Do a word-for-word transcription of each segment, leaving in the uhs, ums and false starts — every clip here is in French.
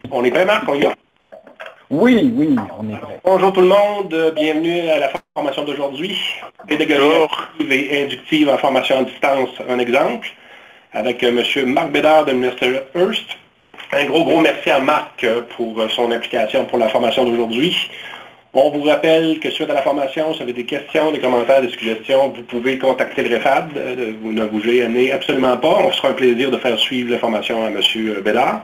On est prêt, Marc? On y va? Oui, oui, on est prêt. Bonjour tout le monde, bienvenue à la formation d'aujourd'hui. Pédagogie active et inductive en formation à distance, un exemple, avec M. Marc Bédard de l'Université Hearst. Un gros, gros merci à Marc pour son implication pour la formation d'aujourd'hui. On vous rappelle que suite à la formation, si vous avez des questions, des commentaires, des suggestions, vous pouvez contacter le REFAD. Vous ne vous gênez absolument pas. On sera un plaisir de faire suivre la formation à M. Bédard.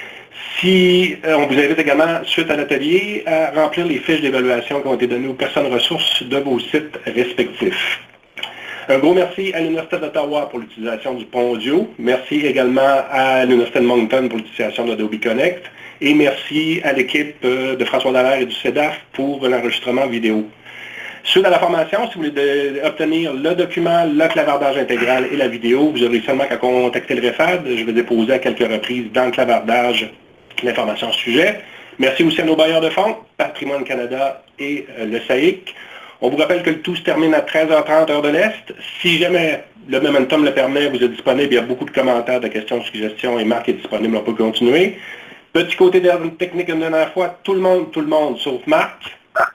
Si, euh, on vous invite également, suite à l'atelier, à remplir les fiches d'évaluation qui ont été données aux personnes ressources de vos sites respectifs. Un gros merci à l'Université d'Ottawa pour l'utilisation du pont audio. Merci également à l'Université de Moncton pour l'utilisation d'Adobe Connect. Et merci à l'équipe de François Dallaire et du CEDAF pour l'enregistrement vidéo. Suite à la formation, si vous voulez obtenir le document, le clavardage intégral et la vidéo, vous aurez seulement qu'à contacter le REFAD. Je vais déposer à quelques reprises dans le clavardage l'information au sujet. Merci aussi à nos bailleurs de fonds, Patrimoine Canada et le S A I C. On vous rappelle que le tout se termine à treize heures trente, heure de l'Est. Si jamais le momentum le permet, vous êtes disponible, il y a beaucoup de commentaires, de questions, de suggestions, et Marc est disponible, on peut continuer. Petit côté de technique une dernière fois, tout le monde, tout le monde, sauf Marc.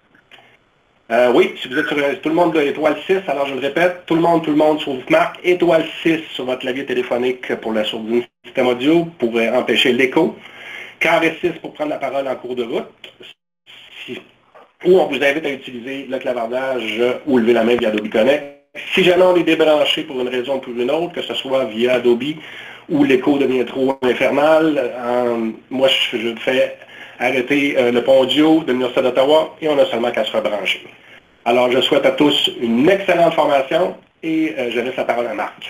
Euh, oui, si vous êtes sur tout le monde de étoile six, alors je le répète, tout le monde, tout le monde, sauf Marc, étoile six sur votre clavier téléphonique pour la sourdine système audio, pour empêcher l'écho. Carré six pour prendre la parole en cours de route. Si, ou on vous invite à utiliser le clavardage ou lever la main via Adobe Connect. Si jamais on est débranché pour une raison ou pour une autre, que ce soit via Adobe ou l'écho devient trop infernal, euh, moi je, je fais arrêter euh, le pont audio de l'Université d'Ottawa et on n'a seulement qu'à se rebrancher. Alors je souhaite à tous une excellente formation et euh, je laisse la parole à Marc.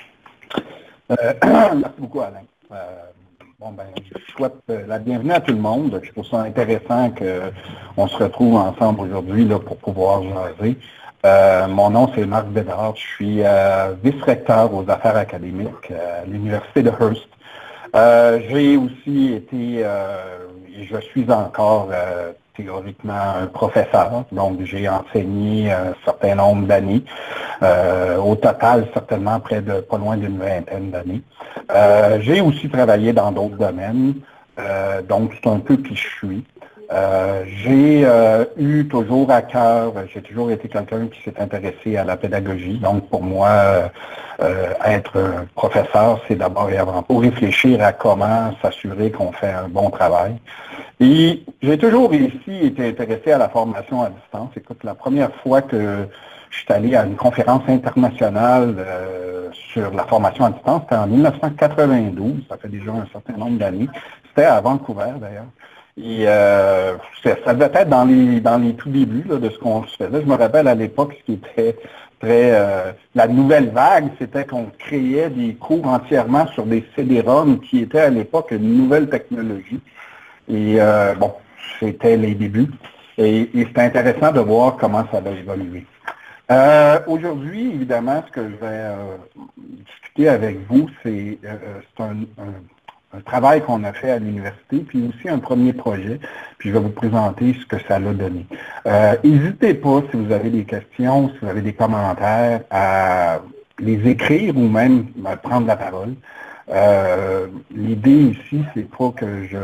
Euh, merci beaucoup, Alain. Euh, bon, ben, je souhaite euh, la bienvenue à tout le monde. Je trouve ça intéressant qu'on se retrouve ensemble aujourd'hui là, pour pouvoir jaser. Euh, mon nom, c'est Marc Bédard. Je suis euh, vice-recteur aux affaires académiques à l'Université de Hearst. Euh, j'ai aussi été, euh, et je suis encore euh, théoriquement un professeur, donc j'ai enseigné un certain nombre d'années, euh, au total certainement près de pas loin d'une vingtaine d'années. Euh, j'ai aussi travaillé dans d'autres domaines, euh, donc c'est un peu qui je suis. Euh, j'ai euh, eu toujours à cœur, j'ai toujours été quelqu'un qui s'est intéressé à la pédagogie. Donc pour moi, euh, être un professeur, c'est d'abord et avant tout réfléchir à comment s'assurer qu'on fait un bon travail. Et j'ai toujours ici été intéressé à la formation à distance. Écoute, la première fois que je suis allé à une conférence internationale euh, sur la formation à distance, c'était en mille neuf cent quatre-vingt-douze, ça fait déjà un certain nombre d'années. C'était à Vancouver d'ailleurs. Et euh, ça devait être dans les dans les tout débuts là, de ce qu'on se faisait. Je me rappelle à l'époque, ce qui était très... Euh, la nouvelle vague, c'était qu'on créait des cours entièrement sur des C D-ROM qui étaient à l'époque une nouvelle technologie. Et euh, bon, c'était les débuts. Et, et c'était intéressant de voir comment ça va évoluer. Euh, Aujourd'hui, évidemment, ce que je vais euh, discuter avec vous, c'est euh, un... un un travail qu'on a fait à l'université, puis aussi un premier projet, puis je vais vous présenter ce que ça l'a donné. Euh, n'hésitez pas, si vous avez des questions, si vous avez des commentaires, à les écrire ou même à prendre la parole. Euh, L'idée ici, c'est pas que je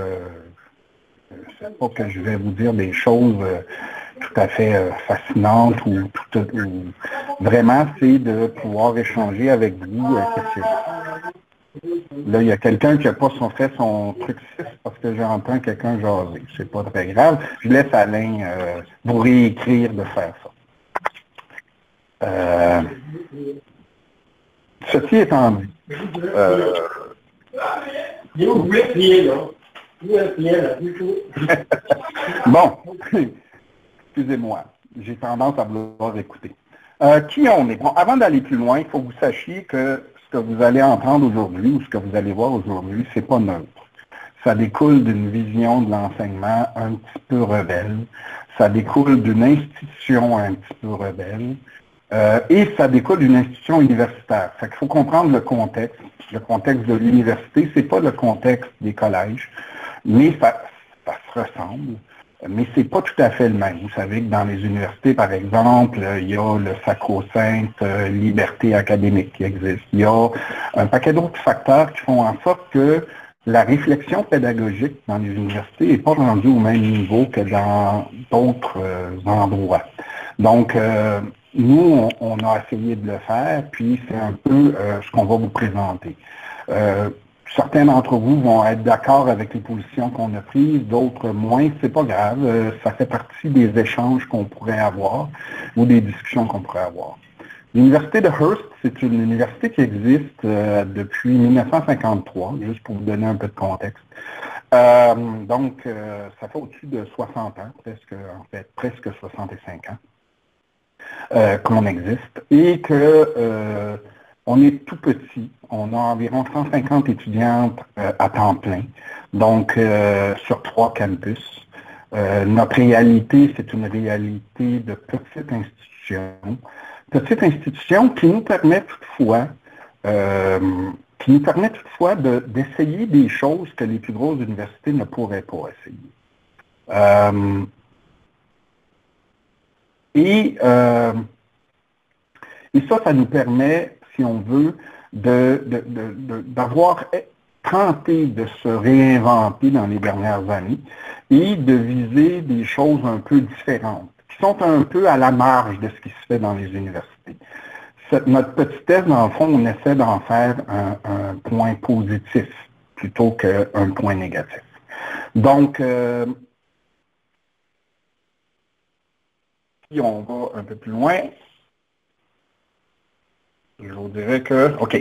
c'est pas que je vais vous dire des choses euh, tout à fait euh, fascinantes ou, tout, ou vraiment, c'est de pouvoir échanger avec vous. Euh, Là, il y a quelqu'un qui n'a pas son, fait son truc six parce que j'entends quelqu'un jaser. C'est pas très grave. Je laisse Alain euh, vous réécrire de faire ça. Euh, ceci étant dit. Euh, bon, excusez-moi. J'ai tendance à vouloir écouter. Euh, qui on est? Bon, avant d'aller plus loin, il faut que vous sachiez que ce que vous allez entendre aujourd'hui ou ce que vous allez voir aujourd'hui, c'est pas neutre. Ça découle d'une vision de l'enseignement un petit peu rebelle. Ça découle d'une institution un petit peu rebelle. Euh, et ça découle d'une institution universitaire. Fait qu'il faut comprendre le contexte. Le contexte de l'université, c'est pas le contexte des collèges, mais ça, ça se ressemble. Mais c'est pas tout à fait le même. Vous savez que dans les universités, par exemple, il y a le sacro-sainte liberté académique qui existe. Il y a un paquet d'autres facteurs qui font en sorte que la réflexion pédagogique dans les universités n'est pas rendue au même niveau que dans d'autres euh, endroits. Donc, euh, nous, on, on a essayé de le faire, puis c'est un peu euh, ce qu'on va vous présenter. Euh, certains d'entre vous vont être d'accord avec les positions qu'on a prises, d'autres moins, c'est pas grave, euh, ça fait partie des échanges qu'on pourrait avoir ou des discussions qu'on pourrait avoir. L'Université de Hearst, c'est une université qui existe euh, depuis mille neuf cent cinquante-trois, juste pour vous donner un peu de contexte. Euh, donc, euh, ça fait au-dessus de soixante ans, presque, en fait, presque soixante-cinq ans euh, qu'on existe, et que euh, on est tout petit. On a environ cent cinquante étudiantes euh, à temps plein, donc euh, sur trois campus. Euh, notre réalité, c'est une réalité de petite institution. Petite institution qui nous permet toutefois, euh, qui nous permet toutefois de, d'essayer des choses que les plus grosses universités ne pourraient pas essayer. Euh, et, euh, et ça, ça nous permet, si on veut, de, de, de, de, d'avoir tenté de se réinventer dans les dernières années et de viser des choses un peu différentes, qui sont un peu à la marge de ce qui se fait dans les universités. Cette, notre petit test, dans le fond, on essaie d'en faire un, un point positif plutôt qu'un point négatif. Donc, euh, si on va un peu plus loin, je vous dirais que, OK.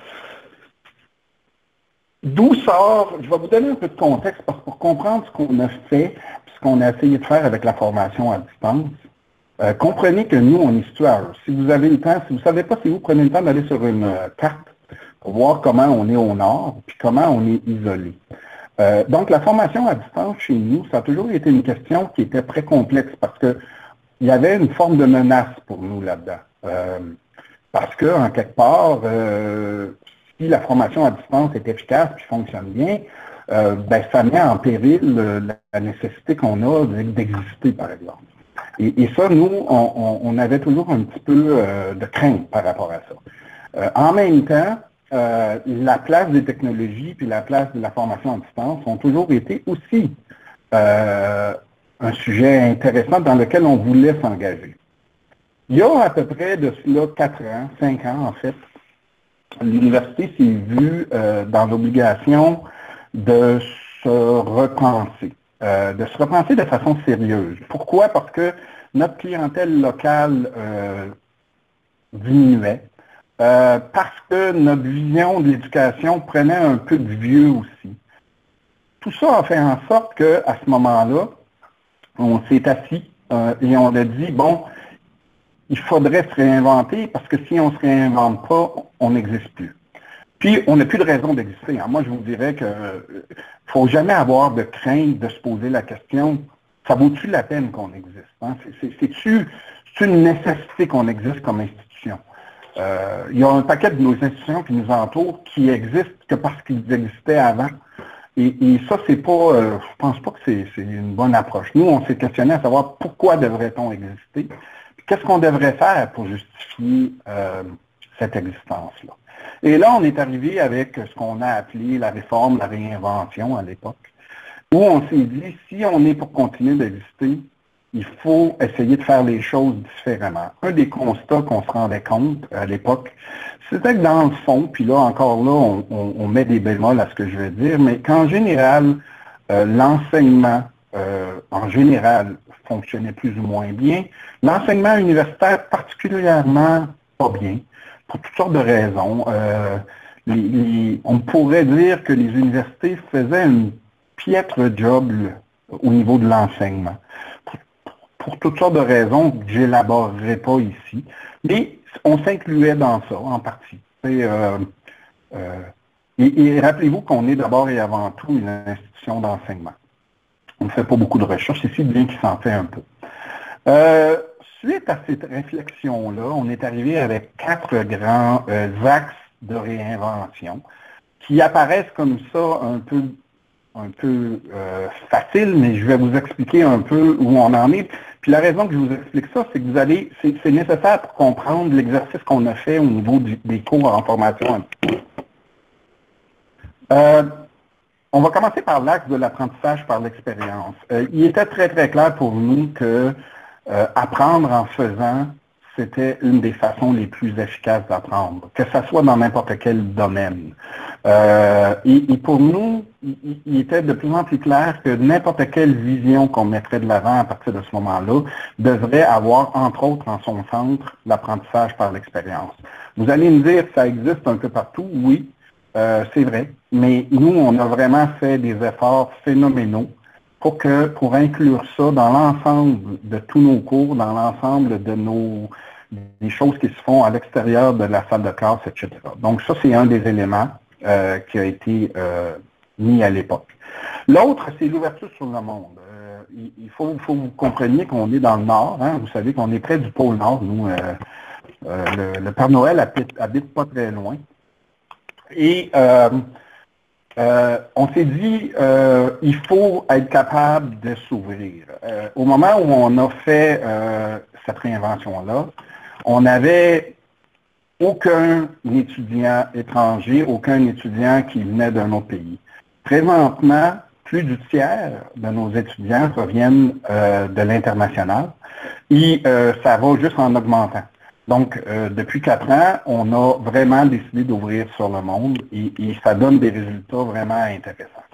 D'où sort, je vais vous donner un peu de contexte parce que pour comprendre ce qu'on a fait, ce qu'on a essayé de faire avec la formation à distance, euh, comprenez que nous, on est situé à Hearst. Si vous avez le temps, si vous ne savez pas si vous prenez le temps d'aller sur une euh, carte pour voir comment on est au nord, puis comment on est isolé. Euh, donc, la formation à distance chez nous, ça a toujours été une question qui était très complexe parce que il y avait une forme de menace pour nous là-dedans. Euh, parce que, en quelque part, euh, si la formation à distance est efficace et fonctionne bien, euh, ben, ça met en péril euh, la nécessité qu'on a d'exister, par exemple. Et, et ça, nous, on, on, on avait toujours un petit peu euh, de crainte par rapport à ça. Euh, en même temps, euh, la place des technologies puis la place de la formation à distance ont toujours été aussi euh, un sujet intéressant dans lequel on voulait s'engager. Il y a à peu près de cela quatre ans, cinq ans en fait, l'université s'est vue euh, dans l'obligation de se repenser, euh, de se repenser de façon sérieuse. Pourquoi? Parce que notre clientèle locale euh, diminuait, euh, parce que notre vision de l'éducation prenait un peu de vieux aussi. Tout ça a fait en sorte qu'à ce moment-là, on s'est assis euh, et on a dit, bon, il faudrait se réinventer parce que si on ne se réinvente pas, on n'existe plus. Puis, on n'a plus de raison d'exister. Moi, je vous dirais qu'il ne faut jamais avoir de crainte de se poser la question, ça vaut-tu la peine qu'on existe? Hein? C'est-tu une nécessité qu'on existe comme institution? Euh, il y a un paquet de nos institutions qui nous entourent qui existent que parce qu'ils existaient avant. Et, et ça, c'est pas, euh, je pense pas que c'est une bonne approche. Nous, on s'est questionné à savoir pourquoi devrait-on exister? Qu'est-ce qu'on devrait faire pour justifier euh, cette existence-là? Et là, on est arrivé avec ce qu'on a appelé la réforme, la réinvention à l'époque, où on s'est dit, si on est pour continuer d'exister, il faut essayer de faire les choses différemment. Un des constats qu'on se rendait compte à l'époque, c'était que dans le fond, puis là, encore là, on, on, on met des bémols à ce que je veux dire, mais qu'en général, euh, l'enseignement, euh, en général, fonctionnait plus ou moins bien. L'enseignement universitaire, particulièrement pas bien, pour toutes sortes de raisons. Euh, les, les, on pourrait dire que les universités faisaient un piètre job là, au niveau de l'enseignement. Pour, pour toutes sortes de raisons que je n'élaborerai pas ici. Mais on s'incluait dans ça, en partie. Euh, euh, et et rappelez-vous qu'on est d'abord et avant tout une institution d'enseignement. On ne fait pas beaucoup de recherches ici, bien qu'il s'en fait un peu. Euh, suite à cette réflexion-là, on est arrivé avec quatre grands euh, axes de réinvention qui apparaissent comme ça un peu, un peu euh, faciles, mais je vais vous expliquer un peu où on en est. Puis la raison que je vous explique ça, c'est que vous allez, c'est nécessaire pour comprendre l'exercice qu'on a fait au niveau du, des cours en formation. Euh, on va commencer par l'axe de l'apprentissage par l'expérience. Euh, il était très, très clair pour nous que euh, apprendre en faisant, c'était une des façons les plus efficaces d'apprendre, que ce soit dans n'importe quel domaine. Euh, et, et pour nous, il, il était de plus en plus clair que n'importe quelle vision qu'on mettrait de l'avant à partir de ce moment-là devrait avoir, entre autres, en son centre, l'apprentissage par l'expérience. Vous allez me dire, ça existe un peu partout, oui, euh, c'est vrai, mais nous, on a vraiment fait des efforts phénoménaux pour que, pour inclure ça dans l'ensemble de tous nos cours, dans l'ensemble de nos des choses qui se font à l'extérieur de la salle de classe, et cetera. Donc ça, c'est un des éléments euh, qui a été euh, mis à l'époque. L'autre, c'est l'ouverture sur le monde. Euh, il, il faut, faut que vous compreniez qu'on est dans le Nord. Hein, vous savez qu'on est près du pôle Nord. Nous, euh, euh, le, le Père Noël habite, habite pas très loin. Et euh, Euh, on s'est dit, euh, il faut être capable de s'ouvrir. Euh, au moment où on a fait euh, cette réinvention-là, on n'avait aucun étudiant étranger, aucun étudiant qui venait d'un autre pays. Présentement, plus du tiers de nos étudiants proviennent euh, de l'international et euh, ça va juste en augmentant. Donc, euh, depuis quatre ans, on a vraiment décidé d'ouvrir sur le monde et, et ça donne des résultats vraiment intéressants.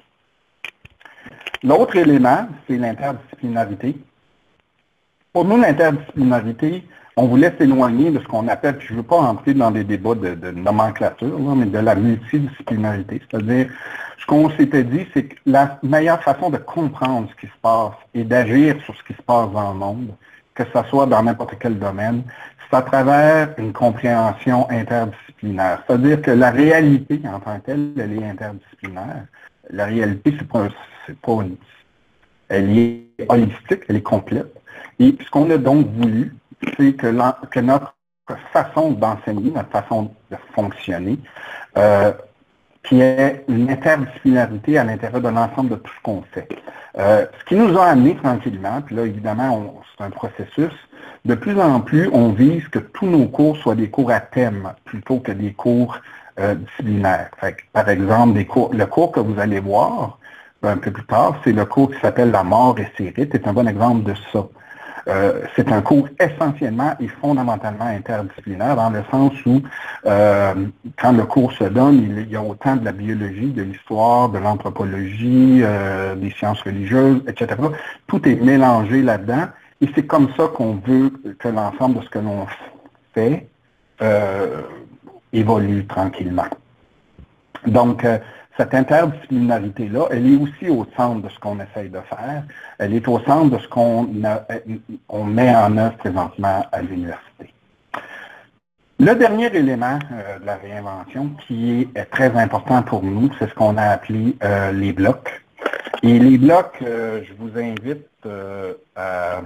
L'autre élément, c'est l'interdisciplinarité. Pour nous, l'interdisciplinarité, on voulait s'éloigner de ce qu'on appelle, puis je ne veux pas entrer dans des débats de, de nomenclature, là, mais de la multidisciplinarité. C'est-à-dire, ce qu'on s'était dit, c'est que la meilleure façon de comprendre ce qui se passe et d'agir sur ce qui se passe dans le monde, que ce soit dans n'importe quel domaine, c'est à travers une compréhension interdisciplinaire. C'est-à-dire que la réalité en tant que telle, elle est interdisciplinaire. La réalité, c'est pas, c'est pas une, elle est holistique, elle est complète. Et ce qu'on a donc voulu, c'est que, que notre façon d'enseigner, notre façon de fonctionner, euh, qui est une interdisciplinarité à l'intérieur de l'ensemble de tout ce qu'on fait. Euh, ce qui nous a amené tranquillement, puis là, évidemment, c'est un processus, de plus en plus, on vise que tous nos cours soient des cours à thème plutôt que des cours euh, disciplinaires. Fait que, par exemple, des cours, le cours que vous allez voir un peu plus tard, c'est le cours qui s'appelle La mort et ses rites, c'est un bon exemple de ça. Euh, c'est un cours essentiellement et fondamentalement interdisciplinaire dans le sens où, euh, quand le cours se donne, il y a autant de la biologie, de l'histoire, de l'anthropologie, euh, des sciences religieuses, et cetera. Tout est mélangé là-dedans et c'est comme ça qu'on veut que l'ensemble de ce que l'on fait euh, évolue tranquillement. Donc, euh, cette interdisciplinarité-là, elle est aussi au centre de ce qu'on essaye de faire. Elle est au centre de ce qu'on on met en œuvre présentement à l'université. Le dernier élément euh, de la réinvention qui est très important pour nous, c'est ce qu'on a appelé euh, les blocs. Et les blocs, euh, je vous invite euh, à,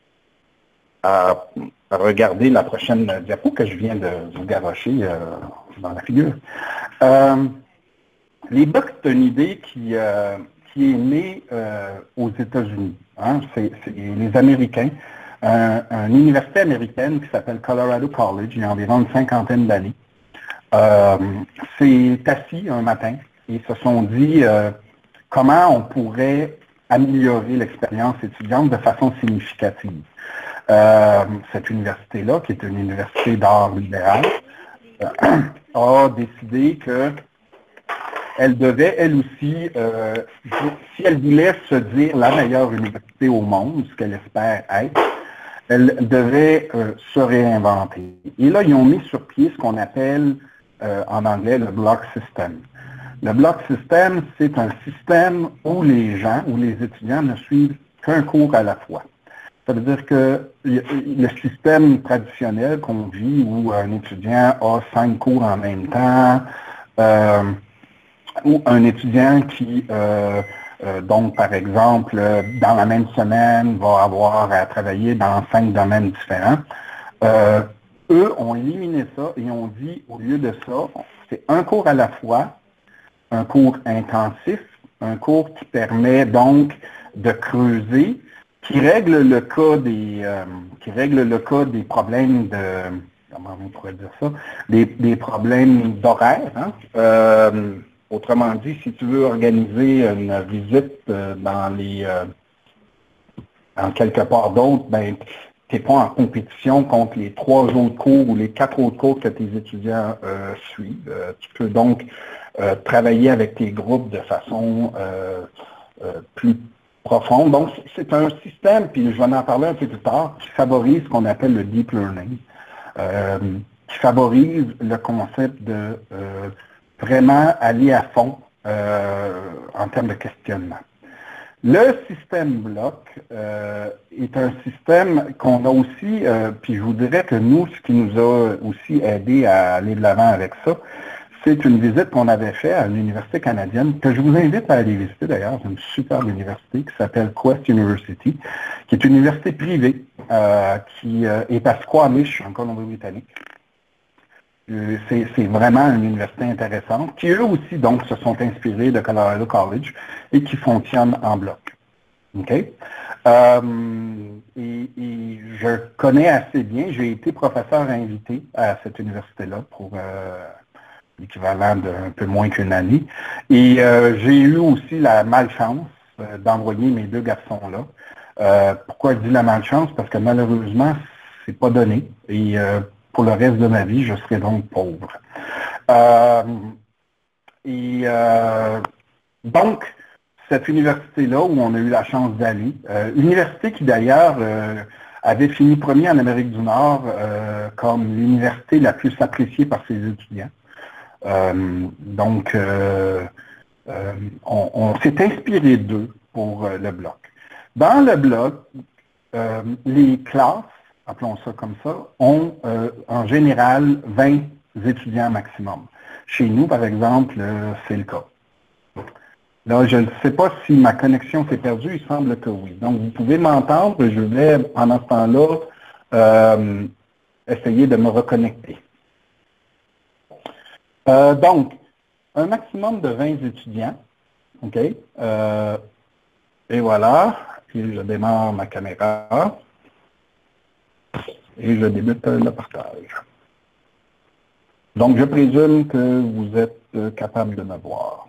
à regarder la prochaine diapo que je viens de vous garocher euh, dans la figure. Euh, Les blocs, c'est une idée qui, euh, qui est née euh, aux États-Unis. Hein? C'est les Américains, un, une université américaine qui s'appelle Colorado College, il y a environ une cinquantaine d'années, euh, s'est assis un matin et se sont dit euh, comment on pourrait améliorer l'expérience étudiante de façon significative. Euh, cette université-là, qui est une université d'art libéral, euh, a décidé que elle devait, elle aussi, euh, si elle voulait se dire la meilleure université au monde, ce qu'elle espère être, elle devait euh, se réinventer. Et là, ils ont mis sur pied ce qu'on appelle euh, en anglais le block system. Le block system, c'est un système où les gens, où les étudiants ne suivent qu'un cours à la fois. Ça veut dire que le système traditionnel qu'on vit, où un étudiant a cinq cours en même temps, euh, ou un étudiant qui, euh, euh, donc par exemple, dans la même semaine, va avoir à travailler dans cinq domaines différents. Euh, eux ont éliminé ça et ont dit, au lieu de ça, c'est un cours à la fois, un cours intensif, un cours qui permet donc de creuser, qui règle le cas des, euh, qui règle le cas des problèmes de, comment on pourrait dire ça, des, des problèmes d'horaire, hein? euh, Autrement dit, si tu veux organiser une visite euh, dans les euh, en quelque part d'autre, ben, tu n'es pas en compétition contre les trois autres cours ou les quatre autres cours que tes étudiants euh, suivent. Euh, tu peux donc euh, travailler avec tes groupes de façon euh, euh, plus profonde. Donc, c'est un système, puis je vais en parler un peu plus tard, qui favorise ce qu'on appelle le deep learning, euh, qui favorise le concept de euh, vraiment aller à fond euh, en termes de questionnement. Le système bloc euh, est un système qu'on a aussi, euh, puis je vous dirais que nous, ce qui nous a aussi aidé à aller de l'avant avec ça, c'est une visite qu'on avait faite à une université canadienne, que je vous invite à aller visiter d'ailleurs, c'est une superbe université qui s'appelle Quest University, qui est une université privée euh, qui euh, est à Squamish, en Colombie-Britannique. Euh, c'est, c'est vraiment une université intéressante, qui eux aussi donc se sont inspirés de Colorado College et qui fonctionne en bloc. OK? Euh, et, et je connais assez bien, j'ai été professeur invité à cette université-là pour euh, l'équivalent d'un peu moins qu'une année. Et euh, j'ai eu aussi la malchance euh, d'envoyer mes deux garçons-là. Euh, pourquoi je dis la malchance? Parce que malheureusement, c'est pas donné. Et euh, pour le reste de ma vie, je serai donc pauvre. Euh, et euh, donc, cette université-là, où on a eu la chance d'aller, euh, université qui d'ailleurs euh, avait fini premier en Amérique du Nord euh, comme l'université la plus appréciée par ses étudiants. Euh, donc, euh, euh, on, on s'est inspiré d'eux pour euh, le bloc. Dans le bloc, euh, les classes, appelons ça comme ça, ont euh, en général vingt étudiants maximum. Chez nous, par exemple, euh, c'est le cas. Là, je ne sais pas si ma connexion s'est perdue, il semble que oui. Donc, vous pouvez m'entendre, je vais, pendant ce temps-là, euh, essayer de me reconnecter. Euh, donc, un maximum de vingt étudiants, OK? Euh, et voilà, puis je démarre ma caméra. Et je débute le partage. Donc, je présume que vous êtes capable de me voir.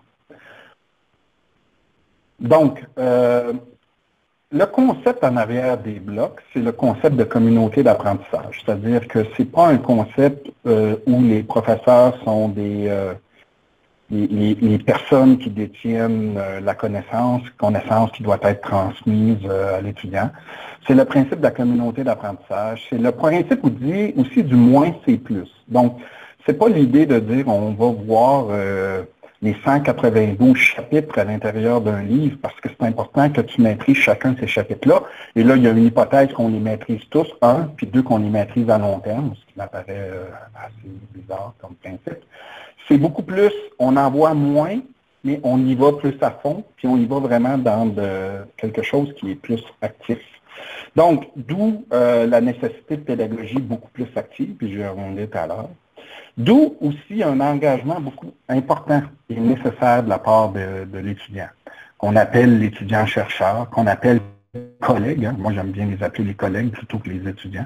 Donc, euh, le concept en arrière des blocs, c'est le concept de communauté d'apprentissage. C'est-à-dire que ce n'est pas un concept euh, où les professeurs sont des, euh, les, les, les personnes qui détiennent euh, la connaissance, connaissance qui doit être transmise euh, à l'étudiant. C'est le principe de la communauté d'apprentissage. C'est le principe aussi, aussi du moins c'est plus. Donc, c'est pas l'idée de dire on va voir euh, les cent quatre-vingt-douze chapitres à l'intérieur d'un livre parce que c'est important que tu maîtrises chacun de ces chapitres-là. Et là, il y a une hypothèse qu'on les maîtrise tous, un, puis deux, qu'on les maîtrise à long terme, ce qui m'apparaît euh, assez bizarre comme principe. C'est beaucoup plus, on en voit moins, mais on y va plus à fond, puis on y va vraiment dans de, quelque chose qui est plus actif. Donc, d'où euh, la nécessité de pédagogie beaucoup plus active, puis je vais revenir tout à l'heure. D'où aussi un engagement beaucoup important et nécessaire de la part de, de l'étudiant, qu'on appelle l'étudiant-chercheur, qu'on appelle collègue. Hein. Moi, j'aime bien les appeler les collègues plutôt que les étudiants.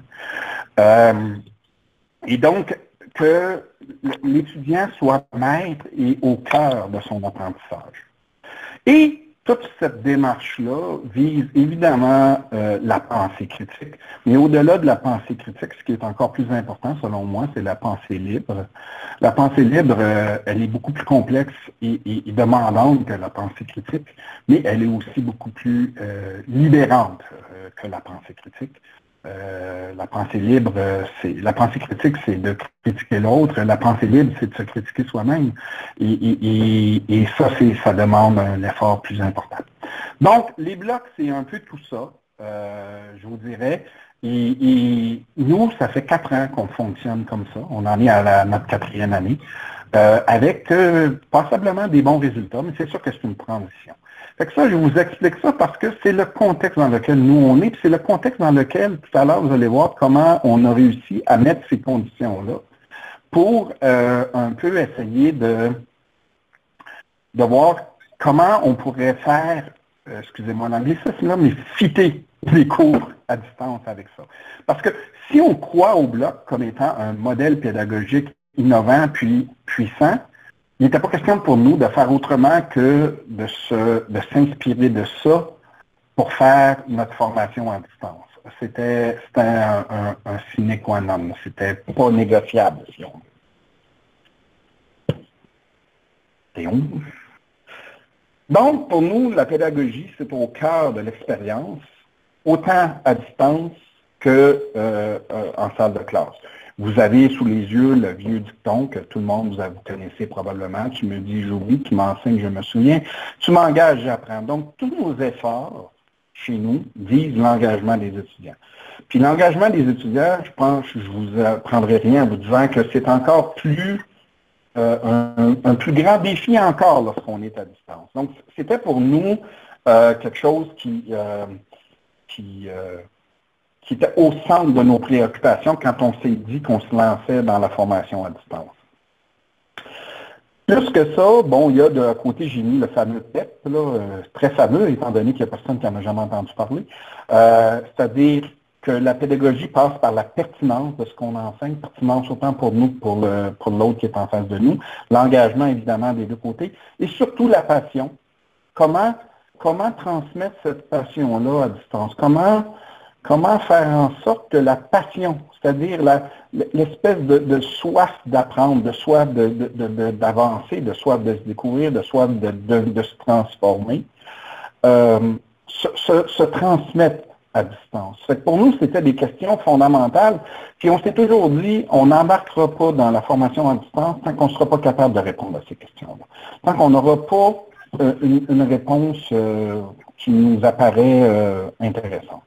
Euh, et donc, que l'étudiant soit maître et au cœur de son apprentissage. Et toute cette démarche-là vise évidemment euh, la pensée critique. Mais au-delà de la pensée critique, ce qui est encore plus important, selon moi, c'est la pensée libre. La pensée libre, euh, elle est beaucoup plus complexe et, et, et demandante que la pensée critique, mais elle est aussi beaucoup plus euh, libérante euh, que la pensée critique. Euh, la pensée libre, c'est la pensée critique, c'est de critiquer l'autre. La pensée libre, c'est de se critiquer soi-même. Et, et, et, et ça, c'est, ça demande un effort plus important. Donc, les blocs, c'est un peu tout ça, euh, je vous dirais. Et, et nous, ça fait quatre ans qu'on fonctionne comme ça. On en est à la, notre quatrième année, euh, avec euh, passablement des bons résultats, mais c'est sûr que c'est une transition. Fait que ça, je vous explique ça parce que c'est le contexte dans lequel nous on est, puis c'est le contexte dans lequel, tout à l'heure, vous allez voir comment on a réussi à mettre ces conditions-là pour euh, un peu essayer de, de voir comment on pourrait faire, euh, excusez-moi l'anglicisme là, mais fitter les cours à distance avec ça. Parce que si on croit au bloc comme étant un modèle pédagogique innovant puis puissant, il n'était pas question pour nous de faire autrement que de se, de s'inspirer de ça pour faire notre formation à distance. C'était, c'était un, un, un sine qua non. C'était pas négociable, si on veut. Et on... Donc, pour nous, la pédagogie, c'est au cœur de l'expérience, autant à distance que euh, euh, en salle de classe. Vous avez sous les yeux le vieux dicton que tout le monde, vous, vous connaissez probablement. Tu me dis, j'oublie, tu m'enseignes, je me souviens. Tu m'engages, j'apprends. Donc, tous nos efforts chez nous visent l'engagement des étudiants. Puis l'engagement des étudiants, je pense, je vous apprendrai rien en vous disant que c'est encore plus, euh, un, un plus grand défi encore lorsqu'on est à distance. Donc, c'était pour nous euh, quelque chose qui... Euh, qui euh, qui était au centre de nos préoccupations quand on s'est dit qu'on se lançait dans la formation à distance. Plus que ça, bon, il y a de côté, j'ai mis le fameux P E P, là, euh, très fameux, étant donné qu'il n'y a personne qui n'en a jamais entendu parler. Euh, c'est-à-dire que la pédagogie passe par la pertinence de ce qu'on enseigne, pertinence autant pour nous que pour, le, pour l'autre qui est en face de nous, l'engagement évidemment des deux côtés, et surtout la passion. Comment, comment transmettre cette passion-là à distance? Comment... Comment faire en sorte que la passion, c'est-à-dire la, l'espèce de, de soif d'apprendre, de soif de, de, de, d'avancer, de soif de se découvrir, de soif de, de, de se transformer, euh, se, se, se transmettre à distance. Fait que pour nous, c'était des questions fondamentales. Puis on s'est toujours dit, on n'embarquera pas dans la formation à distance tant qu'on ne sera pas capable de répondre à ces questions-là. Tant qu'on n'aura pas euh, une, une réponse euh, qui nous apparaît euh, intéressante.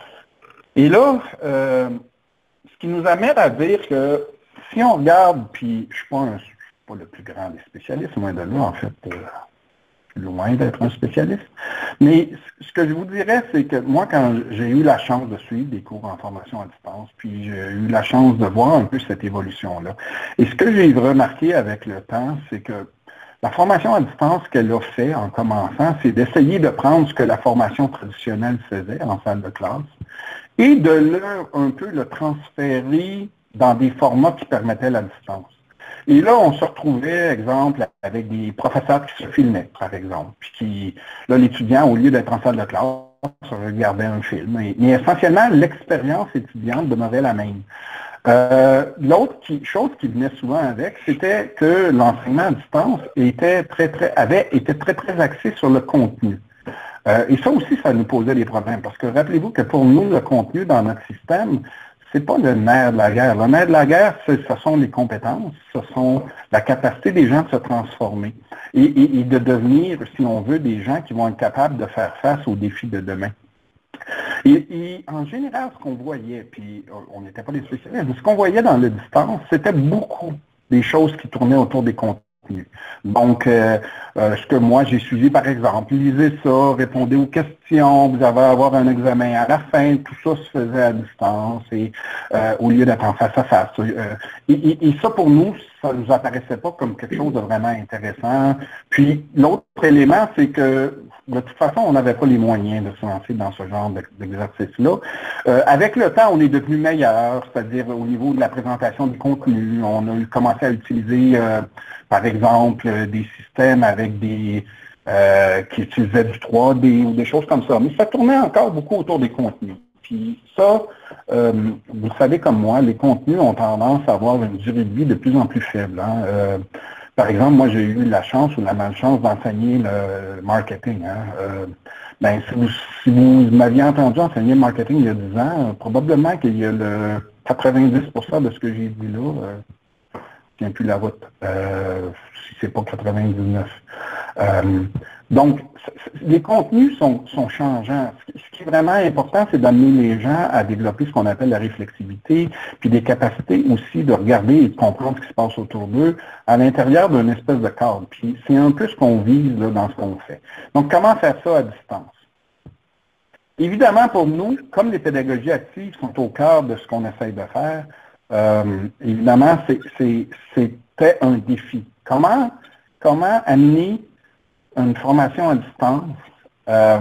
Et là, euh, ce qui nous amène à dire que si on regarde, puis je ne suis pas, un, je suis pas le plus grand des spécialistes, loin de là, en fait, euh, loin d'être un spécialiste, mais ce que je vous dirais, c'est que moi, quand j'ai eu la chance de suivre des cours en formation à distance, puis j'ai eu la chance de voir un peu cette évolution-là, et ce que j'ai remarqué avec le temps, c'est que la formation à distance qu'elle a fait en commençant, c'est d'essayer de prendre ce que la formation traditionnelle faisait en salle de classe, et de le, un peu le transférer dans des formats qui permettaient la distance. Et là, on se retrouvait, exemple, avec des professeurs qui se filmaient, par exemple, puis qui, là, l'étudiant, au lieu d'être en salle de classe, regardait un film. Et, mais essentiellement, l'expérience étudiante demeurait la même. Euh, l'autre qui, chose qui venait souvent avec, c'était que l'enseignement à distance était très, très, avait, était très, très axé sur le contenu. Euh, et ça aussi, ça nous posait des problèmes, parce que rappelez-vous que pour nous, le contenu dans notre système, c'est pas le nerf de la guerre. Le nerf de la guerre, ce sont les compétences, ce sont la capacité des gens de se transformer et, et, et de devenir, si on veut, des gens qui vont être capables de faire face aux défis de demain. Et, et en général, ce qu'on voyait, puis on n'était pas des spécialistes, mais ce qu'on voyait dans le distance, c'était beaucoup des choses qui tournaient autour des contenus. Donc, euh, euh, ce que moi j'ai suivi, par exemple, lisez ça, répondez aux questions, vous allez avoir un examen à la fin, tout ça se faisait à distance et euh, au lieu d'être en face à face. Euh, et, et, et ça, pour nous, ça ne nous apparaissait pas comme quelque chose de vraiment intéressant. Puis, l'autre élément, c'est que de toute façon, on n'avait pas les moyens de se lancer dans ce genre d'exercice-là. Euh, avec le temps, on est devenu meilleur, c'est-à-dire au niveau de la présentation du contenu. On a commencé à utiliser, euh, par exemple, des systèmes avec des euh, qui utilisaient du trois D ou des choses comme ça. Mais ça tournait encore beaucoup autour des contenus. Puis ça, euh, vous savez comme moi, les contenus ont tendance à avoir une durée de vie de plus en plus faible. Hein. Euh, Par exemple, moi, j'ai eu la chance ou la malchance d'enseigner le marketing. Hein. Euh, ben, si vous, si vous m'aviez entendu enseigner le marketing il y a dix ans, euh, probablement qu'il y a le quatre-vingt-dix pour cent de ce que j'ai dit là, euh, je ne tiens plus la route, euh, si c'est pas quatre-vingt-dix-neuf. Euh, donc, les contenus sont, sont changeants. Ce qui est vraiment important, c'est d'amener les gens à développer ce qu'on appelle la réflexivité, puis des capacités aussi de regarder et de comprendre ce qui se passe autour d'eux à l'intérieur d'une espèce de cadre. Puis c'est un peu ce qu'on vise là, dans ce qu'on fait. Donc, comment faire ça à distance? Évidemment, pour nous, comme les pédagogies actives sont au cœur de ce qu'on essaye de faire, euh, évidemment, c'est, c'est, c'était un défi. Comment, comment amener une formation à distance euh,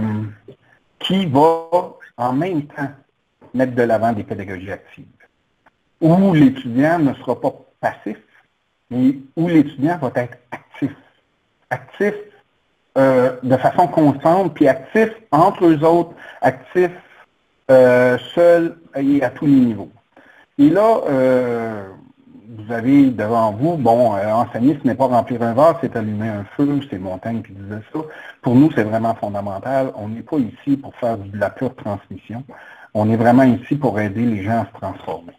qui va en même temps mettre de l'avant des pédagogies actives, où l'étudiant ne sera pas passif, mais où l'étudiant va être actif. Actif euh, de façon constante, puis actif entre eux autres, actif euh, seul et à tous les niveaux. Et là, euh, vous avez devant vous, bon, euh, enseigner, ce n'est pas remplir un vase, c'est allumer un feu, c'est Montaigne qui disait ça. Pour nous, c'est vraiment fondamental. On n'est pas ici pour faire de la pure transmission. On est vraiment ici pour aider les gens à se transformer.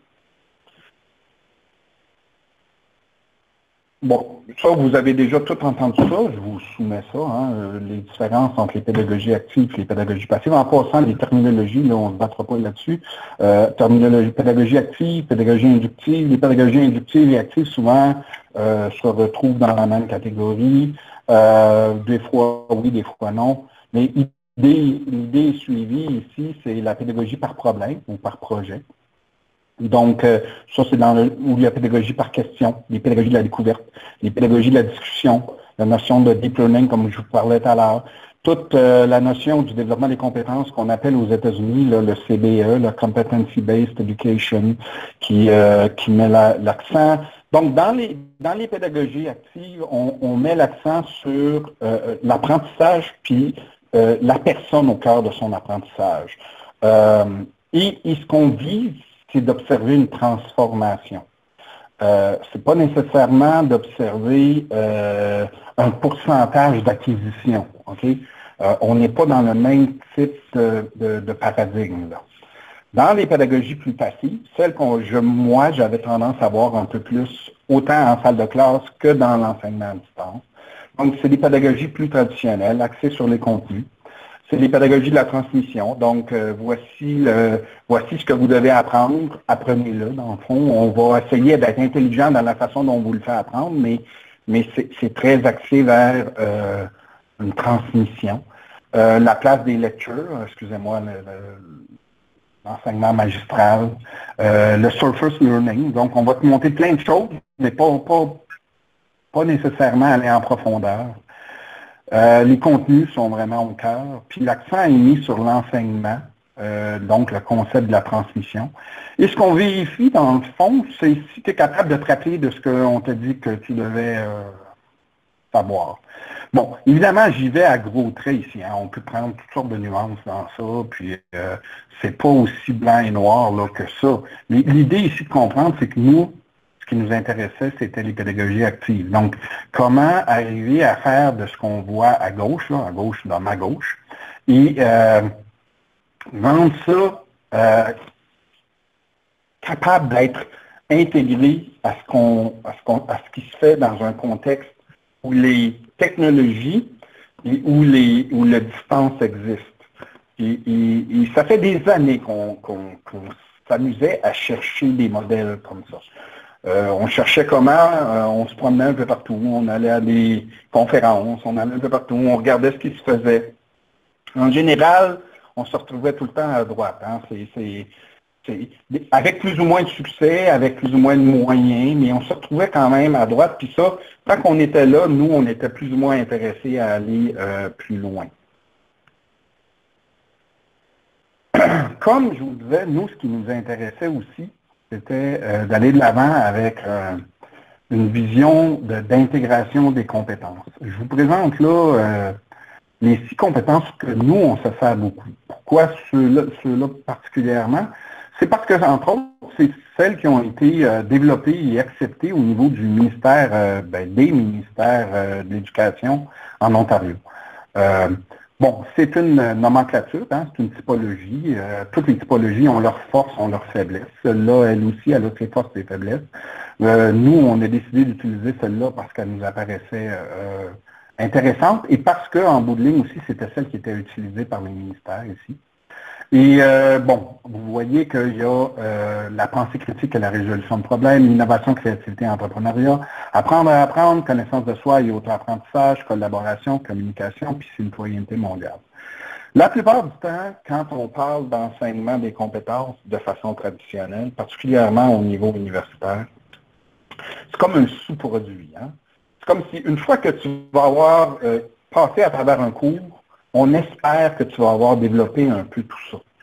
Bon, ça, vous avez déjà tout entendu ça, je vous soumets ça, hein, euh, les différences entre les pédagogies actives et les pédagogies passives. En passant, les terminologies, là, on ne se battra pas là-dessus. Euh, terminologie, pédagogie active, pédagogie inductive. Les pédagogies inductives et actives, souvent, euh, se retrouvent dans la même catégorie. Euh, des fois oui, des fois non. Mais l'idée suivie ici, c'est la pédagogie par problème ou par projet. Donc, euh, ça, c'est dans le, où il y a pédagogie par question, les pédagogies de la découverte, les pédagogies de la discussion, la notion de deep learning, comme je vous parlais tout à l'heure, toute euh, la notion du développement des compétences qu'on appelle aux États-Unis là, le C B E, le Competency-Based Education, qui, euh, qui met l'accent. La, Donc, dans les, dans les pédagogies actives, on, on met l'accent sur euh, l'apprentissage, puis euh, la personne au cœur de son apprentissage. Euh, et, et ce qu'on vise, c'est d'observer une transformation. Euh, c'est pas nécessairement d'observer euh, un pourcentage d'acquisition. Okay? Euh, on n'est pas dans le même type de, de, de paradigme. Là. Dans les pédagogies plus passives, celles qu'on, je, moi, j'avais tendance à voir un peu plus, autant en salle de classe que dans l'enseignement à distance. Donc, c'est des pédagogies plus traditionnelles, axées sur les contenus. C'est les pédagogies de la transmission. Donc, euh, voici, le, voici ce que vous devez apprendre. Apprenez-le, dans le fond. On va essayer d'être intelligent dans la façon dont vous le faites apprendre, mais, mais c'est très axé vers euh, une transmission. Euh, la place des lectures, excusez-moi, l'enseignement magistral, euh, le surface learning. Donc, on va te monter plein de choses, mais pas, pas, pas nécessairement aller en profondeur. Euh, les contenus sont vraiment au cœur, puis l'accent est mis sur l'enseignement, euh, donc le concept de la transmission. Et ce qu'on vérifie, dans le fond, c'est si tu es capable de te rappeler de ce qu'on t'a dit que tu devais euh, savoir. Bon, évidemment, j'y vais à gros traits ici. Hein. On peut prendre toutes sortes de nuances dans ça, puis euh, c'est pas aussi blanc et noir là, que ça. Mais l'idée ici de comprendre, c'est que nous, ce qui nous intéressait, c'était les pédagogies actives. Donc, comment arriver à faire de ce qu'on voit à gauche, là, à gauche, dans ma gauche, et euh, rendre ça euh, capable d'être intégré à ce, qu'on, à, ce qu'on, à ce qui se fait dans un contexte où les technologies et où, les, où la distance existe. Et, et, et ça fait des années qu'on, qu'on, qu'on s'amusait à chercher des modèles comme ça. Euh, on cherchait comment, euh, on se promenait un peu partout, on allait à des conférences, on allait un peu partout, on regardait ce qui se faisait. En général, on se retrouvait tout le temps à droite. Hein. C'est, c'est, c'est, avec plus ou moins de succès, avec plus ou moins de moyens, mais on se retrouvait quand même à droite. Puis ça, tant qu'on était là, nous, on était plus ou moins intéressés à aller euh, plus loin. Comme je vous disais, nous, ce qui nous intéressait aussi, c'était euh, d'aller de l'avant avec euh, une vision de, d'intégration des compétences. Je vous présente là euh, les six compétences que nous, on se sert beaucoup. Pourquoi ceux-là, ceux-là particulièrement? C'est parce que, entre autres, c'est celles qui ont été euh, développées et acceptées au niveau du ministère, euh, ben, des ministères euh, de l'Éducation en Ontario. Euh, Bon, c'est une nomenclature, hein, c'est une typologie. Euh, toutes les typologies ont leurs forces, ont leurs faiblesses. Celle-là, elle aussi, elle a ses forces et ses faiblesses. Euh, nous, on a décidé d'utiliser celle-là parce qu'elle nous apparaissait euh, intéressante et parce qu'en bout de ligne aussi, c'était celle qui était utilisée par les ministères ici. Et euh, bon, vous voyez qu'il y a euh, la pensée critique et la résolution de problèmes, l'innovation, créativité, entrepreneuriat, apprendre à apprendre, connaissance de soi et auto-apprentissage, collaboration, communication, puis citoyenneté mondiale. La plupart du temps, quand on parle d'enseignement des compétences de façon traditionnelle, particulièrement au niveau universitaire, c'est comme un sous-produit. Hein? C'est comme si une fois que tu vas avoir euh, passé à travers un cours, on espère que tu vas avoir développé un peu tout ça.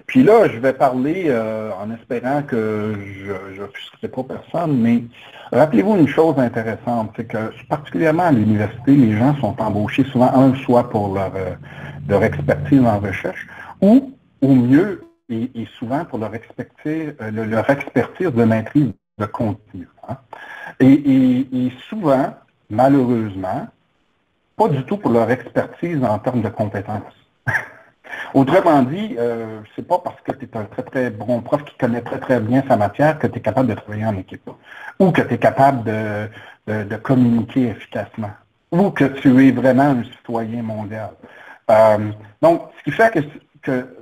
Puis là, je vais parler euh, en espérant que je n'offusquerai pas personne, mais rappelez-vous une chose intéressante, c'est que particulièrement à l'université, les gens sont embauchés souvent, un, soit pour leur, euh, leur expertise en recherche, ou au mieux, et, et souvent pour leur expertise, euh, leur expertise de maîtrise de contenu. Hein. Et, et, et souvent, malheureusement, pas du tout pour leur expertise en termes de compétences. Autrement dit, euh, c'est pas parce que tu es un très très bon prof qui connaît très très bien sa matière que tu es capable de travailler en équipe. Ou que tu es capable de, de, de communiquer efficacement. Ou que tu es vraiment un citoyen mondial. Euh, donc, ce qui fait que, que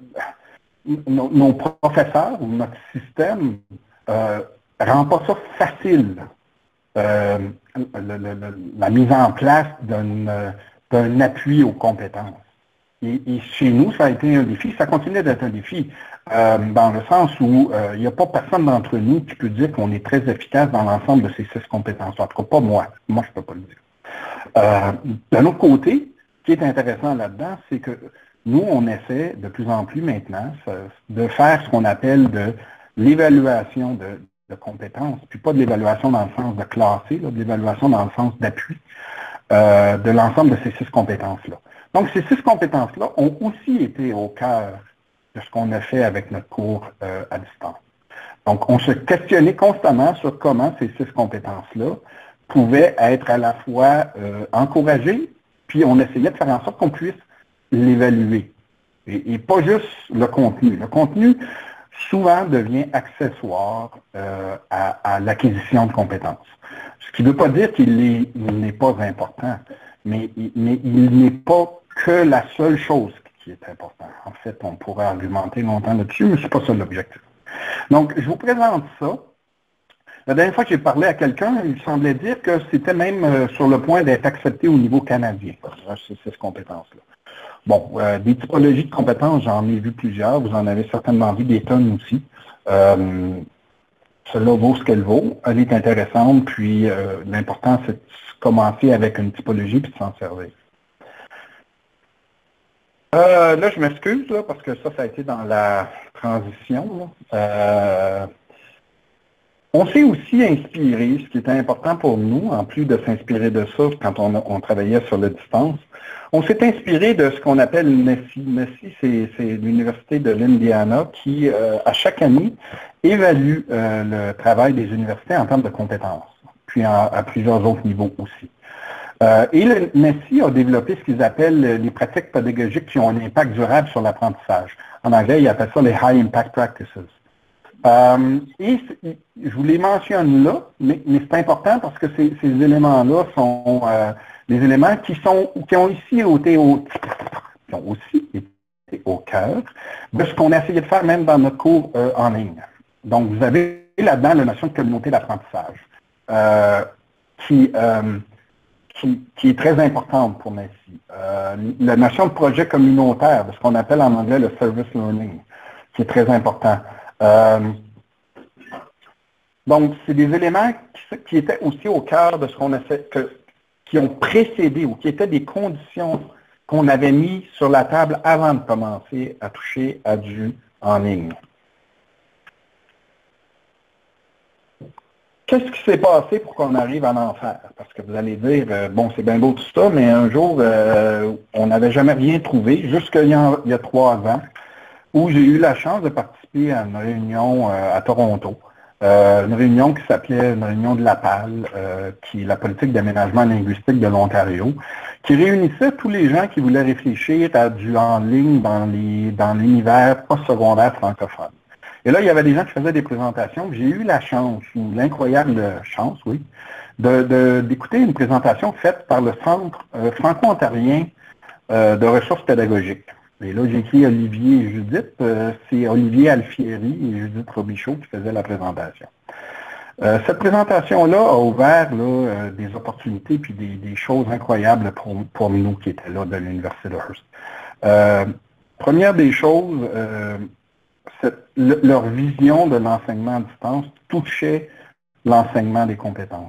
nos, nos professeurs ou notre système euh, rend pas ça facile. Euh, le, le, le, la mise en place d'un appui aux compétences. Et, et chez nous, ça a été un défi, ça continue d'être un défi, euh, dans le sens où euh, il n'y a pas personne d'entre nous qui peut dire qu'on est très efficace dans l'ensemble de ces six compétences. En tout cas, pas moi. Moi, je ne peux pas le dire. Euh, D'un autre côté, ce qui est intéressant là-dedans, c'est que nous, on essaie de plus en plus maintenant de faire ce qu'on appelle de l'évaluation de, de compétences, puis pas de l'évaluation dans le sens de classer, là, de l'évaluation dans le sens d'appui euh, de l'ensemble de ces six compétences-là. Donc, ces six compétences-là ont aussi été au cœur de ce qu'on a fait avec notre cours euh, à distance. Donc, on se questionnait constamment sur comment ces six compétences-là pouvaient être à la fois euh, encouragées, puis on essayait de faire en sorte qu'on puisse l'évaluer. Et, et pas juste le contenu. Le contenu, souvent, devient accessoire euh, à, à l'acquisition de compétences. Ce qui ne veut pas dire qu'il n'est pas important, mais, mais il n'est pas que la seule chose qui est importante. En fait, on pourrait argumenter longtemps là-dessus, mais ce n'est pas ça l'objectif. Donc, je vous présente ça. La dernière fois que j'ai parlé à quelqu'un, il semblait dire que c'était même euh, sur le point d'être accepté au niveau canadien, ces six compétences-là. Bon, euh, des typologies de compétences, j'en ai vu plusieurs. Vous en avez certainement vu des tonnes aussi. Euh, Celle-là vaut ce qu'elle vaut. Elle est intéressante, puis euh, l'important, c'est de commencer avec une typologie puis de s'en servir. Euh, là, je m'excuse, là, parce que ça, ça a été dans la transition. Euh, on s'est aussi inspiré, ce qui était important pour nous, en plus de s'inspirer de ça quand on, on travaillait sur la distance, on s'est inspiré de ce qu'on appelle N E C I. N E C I, c'est l'Université de l'Indiana qui, euh, à chaque année, évalue euh, le travail des universités en termes de compétences, puis en, à plusieurs autres niveaux aussi. Euh, et le N E C I a développé ce qu'ils appellent les pratiques pédagogiques qui ont un impact durable sur l'apprentissage. En anglais, ils appellent ça les High Impact Practices. Euh, et je vous les mentionne là, mais, mais c'est important parce que ces, ces éléments-là sont euh, des éléments qui, sont, qui ont ici été au, qui ont aussi été au cœur de ce qu'on a essayé de faire même dans notre cours euh, en ligne. Donc, vous avez là-dedans la notion de communauté d'apprentissage euh, qui, euh, qui, qui est très importante pour N E C I. Euh, la notion de projet communautaire, de ce qu'on appelle en anglais le service learning, qui est très important. Euh, donc, c'est des éléments qui, qui étaient aussi au cœur de ce qu'on essaie, que, qui ont précédé ou qui étaient des conditions qu'on avait mis sur la table avant de commencer à toucher à du en ligne. Qu'est-ce qui s'est passé pour qu'on arrive à en faire? Parce que vous allez dire, euh, bon, c'est bien beau tout ça, mais un jour, euh, on n'avavait jamais rien trouvé, jusqu'il y a, il y a trois ans, où j'ai eu la chance de participer à une réunion euh, à Toronto. Euh, une réunion qui s'appelait une réunion de la P A L, euh, qui est la politique d'aménagement linguistique de l'Ontario, qui réunissait tous les gens qui voulaient réfléchir à du en ligne dans les dans l'univers postsecondaire francophone. Et là, il y avait des gens qui faisaient des présentations. J'ai eu la chance, ou l'incroyable chance, oui, de, d'écouter une présentation faite par le Centre euh, franco-ontarien euh, de ressources pédagogiques. Et là, j'ai écrit Olivier et Judith. Euh, c'est Olivier Alfieri et Judith Robichaud qui faisaient la présentation. Euh, cette présentation-là a ouvert là, euh, des opportunités puis des, des choses incroyables pour, pour nous qui étaient là de l'Université de Hearst. Euh, première des choses, euh, cette, le, leur vision de l'enseignement à distance touchait l'enseignement des compétences.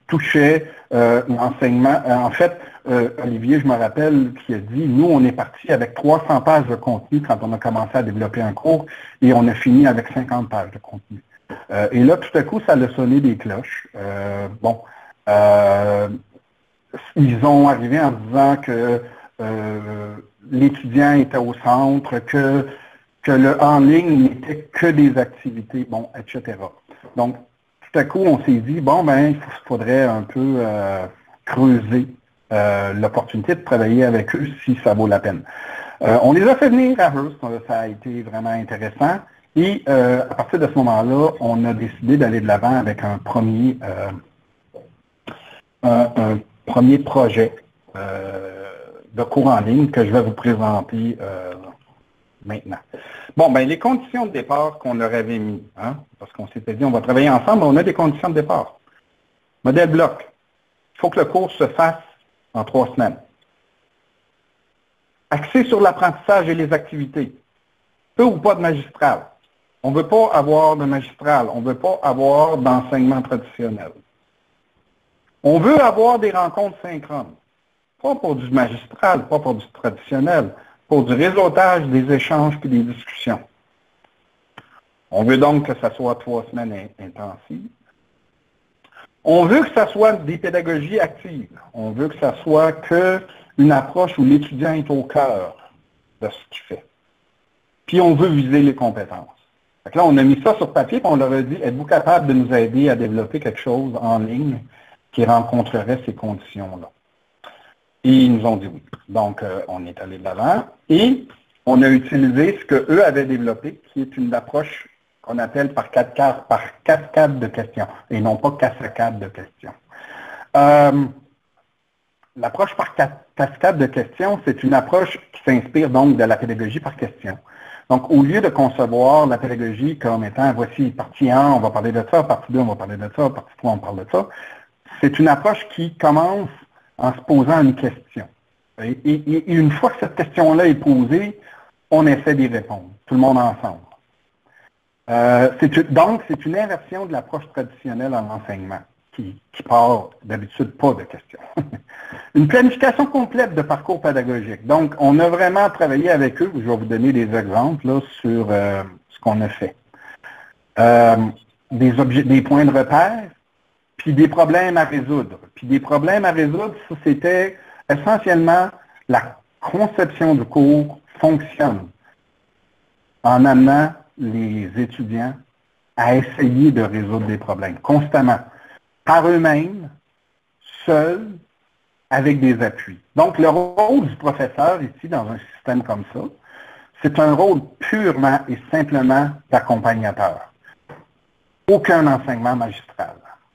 touchait euh, l'enseignement. Euh, en fait, euh, Olivier, je me rappelle, qui a dit, nous, on est parti avec trois cents pages de contenu quand on a commencé à développer un cours et on a fini avec cinquante pages de contenu. Euh, et là, tout à coup, ça a sonné des cloches. Euh, bon, euh, ils ont arrivé en disant que euh, l'étudiant était au centre, que, que le en ligne n'était que des activités, bon, et cetera. Donc, tout à coup, on s'est dit, bon, ben, il faudrait un peu euh, creuser euh, l'opportunité de travailler avec eux si ça vaut la peine. Euh, on les a fait venir à Hearst, ça a été vraiment intéressant. Et euh, à partir de ce moment-là, on a décidé d'aller de l'avant avec un premier, euh, un, un premier projet euh, de cours en ligne que je vais vous présenter euh, maintenant. Bon, ben les conditions de départ qu'on leur avait mis, hein, parce qu'on s'était dit on va travailler ensemble, on a des conditions de départ. Modèle bloc. Il faut que le cours se fasse en trois semaines. Axé sur l'apprentissage et les activités. Peu ou pas de magistral. On ne veut pas avoir de magistral, on ne veut pas avoir d'enseignement traditionnel. On veut avoir des rencontres synchrones. Pas pour du magistral, pas pour du traditionnel, pour du réseautage, des échanges et des discussions. On veut donc que ça soit trois semaines intensives. On veut que ça soit des pédagogies actives. On veut que ça soit que une approche où l'étudiant est au cœur de ce qu'il fait. Puis on veut viser les compétences. Donc là, on a mis ça sur papier et on leur a dit, êtes-vous capable de nous aider à développer quelque chose en ligne qui rencontrerait ces conditions-là? Et ils nous ont dit oui. Donc, euh, on est allé de l'avant et on a utilisé ce qu'eux avaient développé, qui est une approche qu'on appelle par, quatre, par cascade de questions, et non pas cascade de questions. Euh, L'approche par cascade de questions, c'est une approche qui s'inspire donc de la pédagogie par question. Donc, au lieu de concevoir la pédagogie comme étant, voici partie un, on va parler de ça, partie deux, on va parler de ça, partie trois, on parle de ça, c'est une approche qui commence en se posant une question. Et, et, et une fois que cette question-là est posée, on essaie d'y répondre, tout le monde ensemble. Euh, c'est, donc, c'est une inversion de l'approche traditionnelle en enseignement, qui, qui part d'habitude pas de questions. Une planification complète de parcours pédagogique. Donc, on a vraiment travaillé avec eux, je vais vous donner des exemples là, sur euh, ce qu'on a fait. Euh, des, objets, des points de repère, puis des problèmes à résoudre. Puis des problèmes à résoudre, ça c'était essentiellement la conception du cours fonctionne en amenant les étudiants à essayer de résoudre des problèmes constamment, par eux-mêmes, seuls, avec des appuis. Donc, le rôle du professeur ici, dans un système comme ça, c'est un rôle purement et simplement d'accompagnateur. Aucun enseignement magistral.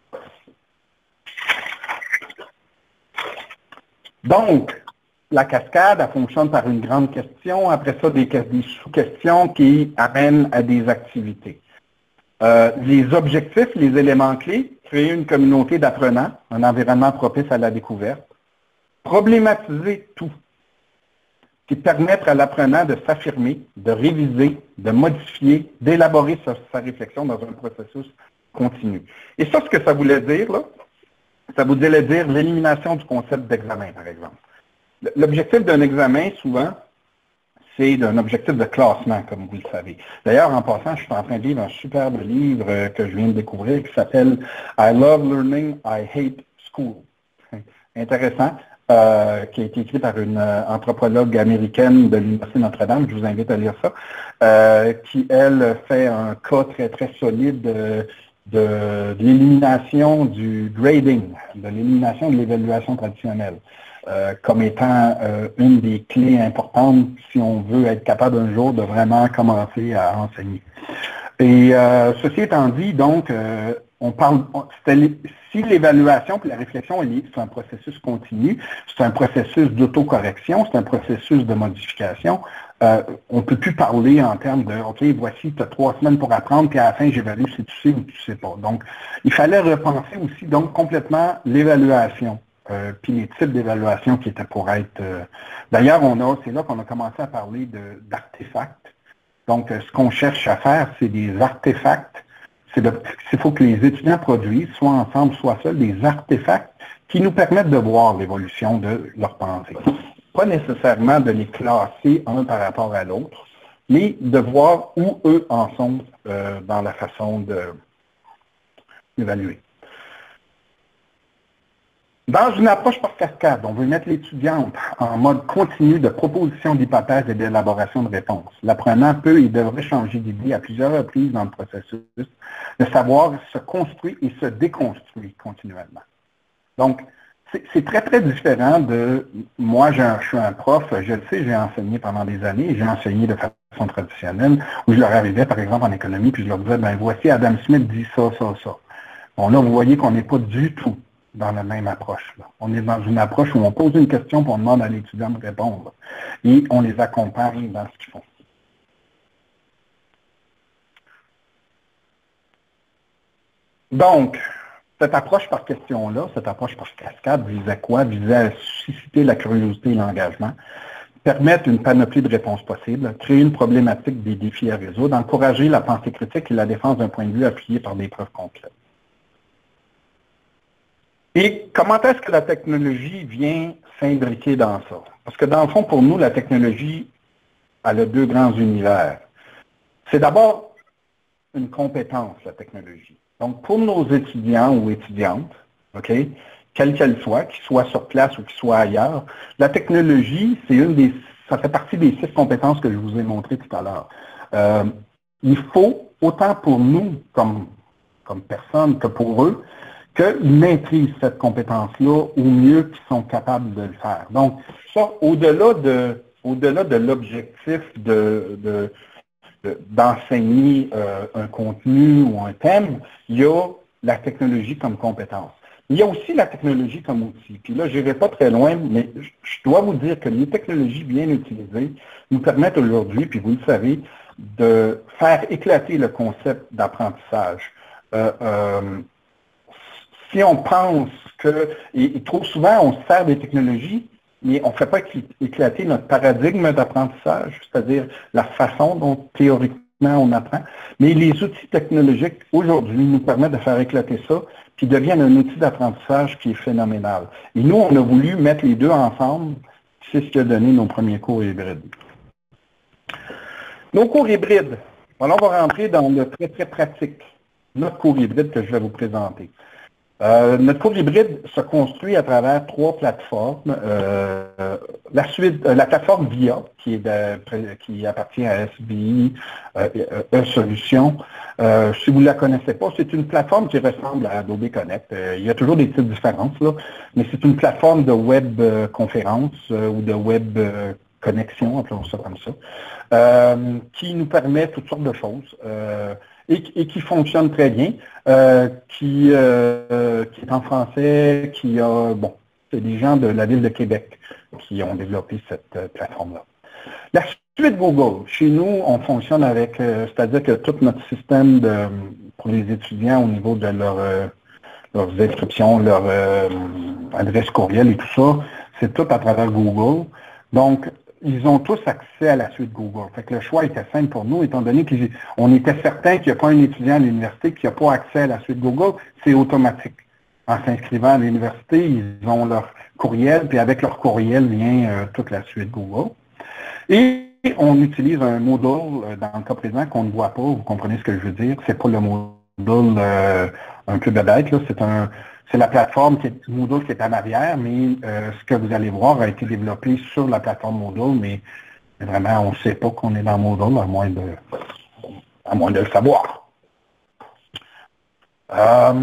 Donc, la cascade, elle fonctionne par une grande question, après ça, des, des sous-questions qui amènent à des activités. Euh, les objectifs, les éléments clés, créer une communauté d'apprenants, un environnement propice à la découverte, problématiser tout, qui permettre à l'apprenant de s'affirmer, de réviser, de modifier, d'élaborer sa, sa réflexion dans un processus continu. Et ça, ce que ça voulait dire, là, ça voulait dire l'élimination du concept d'examen, par exemple. L'objectif d'un examen, souvent, c'est un objectif de classement, comme vous le savez. D'ailleurs, en passant, je suis en train de lire un superbe livre euh, que je viens de découvrir qui s'appelle « I love learning, I hate school ». Intéressant, euh, qui a été écrit par une euh, anthropologue américaine de l'Université Notre-Dame, je vous invite à lire ça, euh, qui, elle, fait un cas très, très solide euh, de, de l'élimination du grading, de l'élimination de l'évaluation traditionnelle. Euh, comme étant euh, une des clés importantes si on veut être capable un jour de vraiment commencer à enseigner. Et euh, ceci étant dit, donc, euh, on parle, si l'évaluation et la réflexion, c'est un processus continu, c'est un processus d'autocorrection, c'est un processus de modification, euh, on ne peut plus parler en termes de, OK, voici, tu as trois semaines pour apprendre, puis à la fin, j'évalue si tu sais ou tu ne sais pas. Donc, il fallait repenser aussi, donc, complètement l'évaluation. Euh, puis les types d'évaluation qui étaient pour être... Euh, D'ailleurs, on a, c'est là qu'on a commencé à parler d'artefacts. Donc, euh, ce qu'on cherche à faire, c'est des artefacts, il faut que les étudiants produisent, soit ensemble, soit seuls, des artefacts qui nous permettent de voir l'évolution de leur pensée. Pas nécessairement de les classer un par rapport à l'autre, mais de voir où eux en sont euh, dans la façon d'évaluer. Dans une approche par cascade, on veut mettre l'étudiante en mode continu de proposition d'hypothèses et d'élaboration de réponses. L'apprenant peut et devrait changer d'idée à plusieurs reprises dans le processus. Le savoir se construit et se déconstruit continuellement. Donc, c'est très, très différent de, moi, je suis un prof, je le sais, j'ai enseigné pendant des années, j'ai enseigné de façon traditionnelle, où je leur arrivais, par exemple, en économie, puis je leur disais, ben voici, Adam Smith dit ça, ça, ça. Bon, là, vous voyez qu'on n'est pas du tout dans la même approche. Là. On est dans une approche où on pose une question, puis on demande à l'étudiant de répondre. Et on les accompagne dans ce qu'ils font. Donc, cette approche par question-là, cette approche par cascade visait quoi? Visait à susciter la curiosité et l'engagement, permettre une panoplie de réponses possibles, créer une problématique des défis à résoudre, encourager la pensée critique et la défense d'un point de vue appuyé par des preuves concrètes. Et comment est-ce que la technologie vient s'imbriquer dans ça? Parce que dans le fond, pour nous, la technologie, elle a deux grands univers. C'est d'abord une compétence, la technologie. Donc, pour nos étudiants ou étudiantes, OK, quelle qu'elle soit, qu'ils soient sur place ou qu'ils soient ailleurs, la technologie, c'est une des, ça fait partie des six compétences que je vous ai montrées tout à l'heure. Euh, il faut, autant pour nous comme, comme personnes que pour eux, qu'ils maîtrisent cette compétence-là au mieux qu'ils sont capables de le faire. Donc, ça, au-delà de, au-delà de l'objectif de, de d'enseigner euh, un contenu ou un thème, il y a la technologie comme compétence. Il y a aussi la technologie comme outil. Puis là, je n'irai pas très loin, mais je dois vous dire que les technologies bien utilisées nous permettent aujourd'hui, puis vous le savez, de faire éclater le concept d'apprentissage. Euh, euh, si on pense que, et, et trop souvent, on se sert des technologies, mais on ne fait pas éclater notre paradigme d'apprentissage, c'est-à-dire la façon dont théoriquement on apprend. Mais les outils technologiques aujourd'hui nous permettent de faire éclater ça, puis deviennent un outil d'apprentissage qui est phénoménal. Et nous, on a voulu mettre les deux ensemble, c'est ce qui a donné nos premiers cours hybrides. Nos cours hybrides, alors on va rentrer dans le très très pratique, notre cours hybride que je vais vous présenter. Euh, notre cours hybride se construit à travers trois plateformes. Euh, la, suite, euh, la plateforme V I A, qui, est de, qui appartient à S B I, euh, E-Solutions. Euh, si vous ne la connaissez pas, c'est une plateforme qui ressemble à Adobe Connect. Euh, il y a toujours des petites différences, là, mais c'est une plateforme de web euh, conférence euh, ou de web euh, connexion, appelons ça comme ça, euh, qui nous permet toutes sortes de choses. Euh, Et, et qui fonctionne très bien, euh, qui, euh, qui est en français, qui a, bon, c'est des gens de la ville de Québec qui ont développé cette euh, plateforme-là. La suite Google, chez nous, on fonctionne avec, euh, c'est-à-dire que tout notre système de, pour les étudiants au niveau de leur, euh, leurs inscriptions, leur euh, adresse courriel et tout ça, c'est tout à travers Google. Donc, ils ont tous accès à la suite Google. Fait que le choix était simple pour nous, étant donné qu'on était certain qu'il n'y a pas un étudiant à l'université qui n'a pas accès à la suite Google, c'est automatique. En s'inscrivant à l'université, ils ont leur courriel, puis avec leur courriel vient euh, toute la suite Google. Et on utilise un module, euh, dans le cas présent, qu'on ne voit pas, vous comprenez ce que je veux dire, c'est pas le module euh, un peu bébête, là, c'est un... C'est la plateforme qui est, Moodle qui est en arrière, mais euh, ce que vous allez voir a été développé sur la plateforme Moodle, mais vraiment, on ne sait pas qu'on est dans Moodle, à moins de, à moins de le savoir. Euh,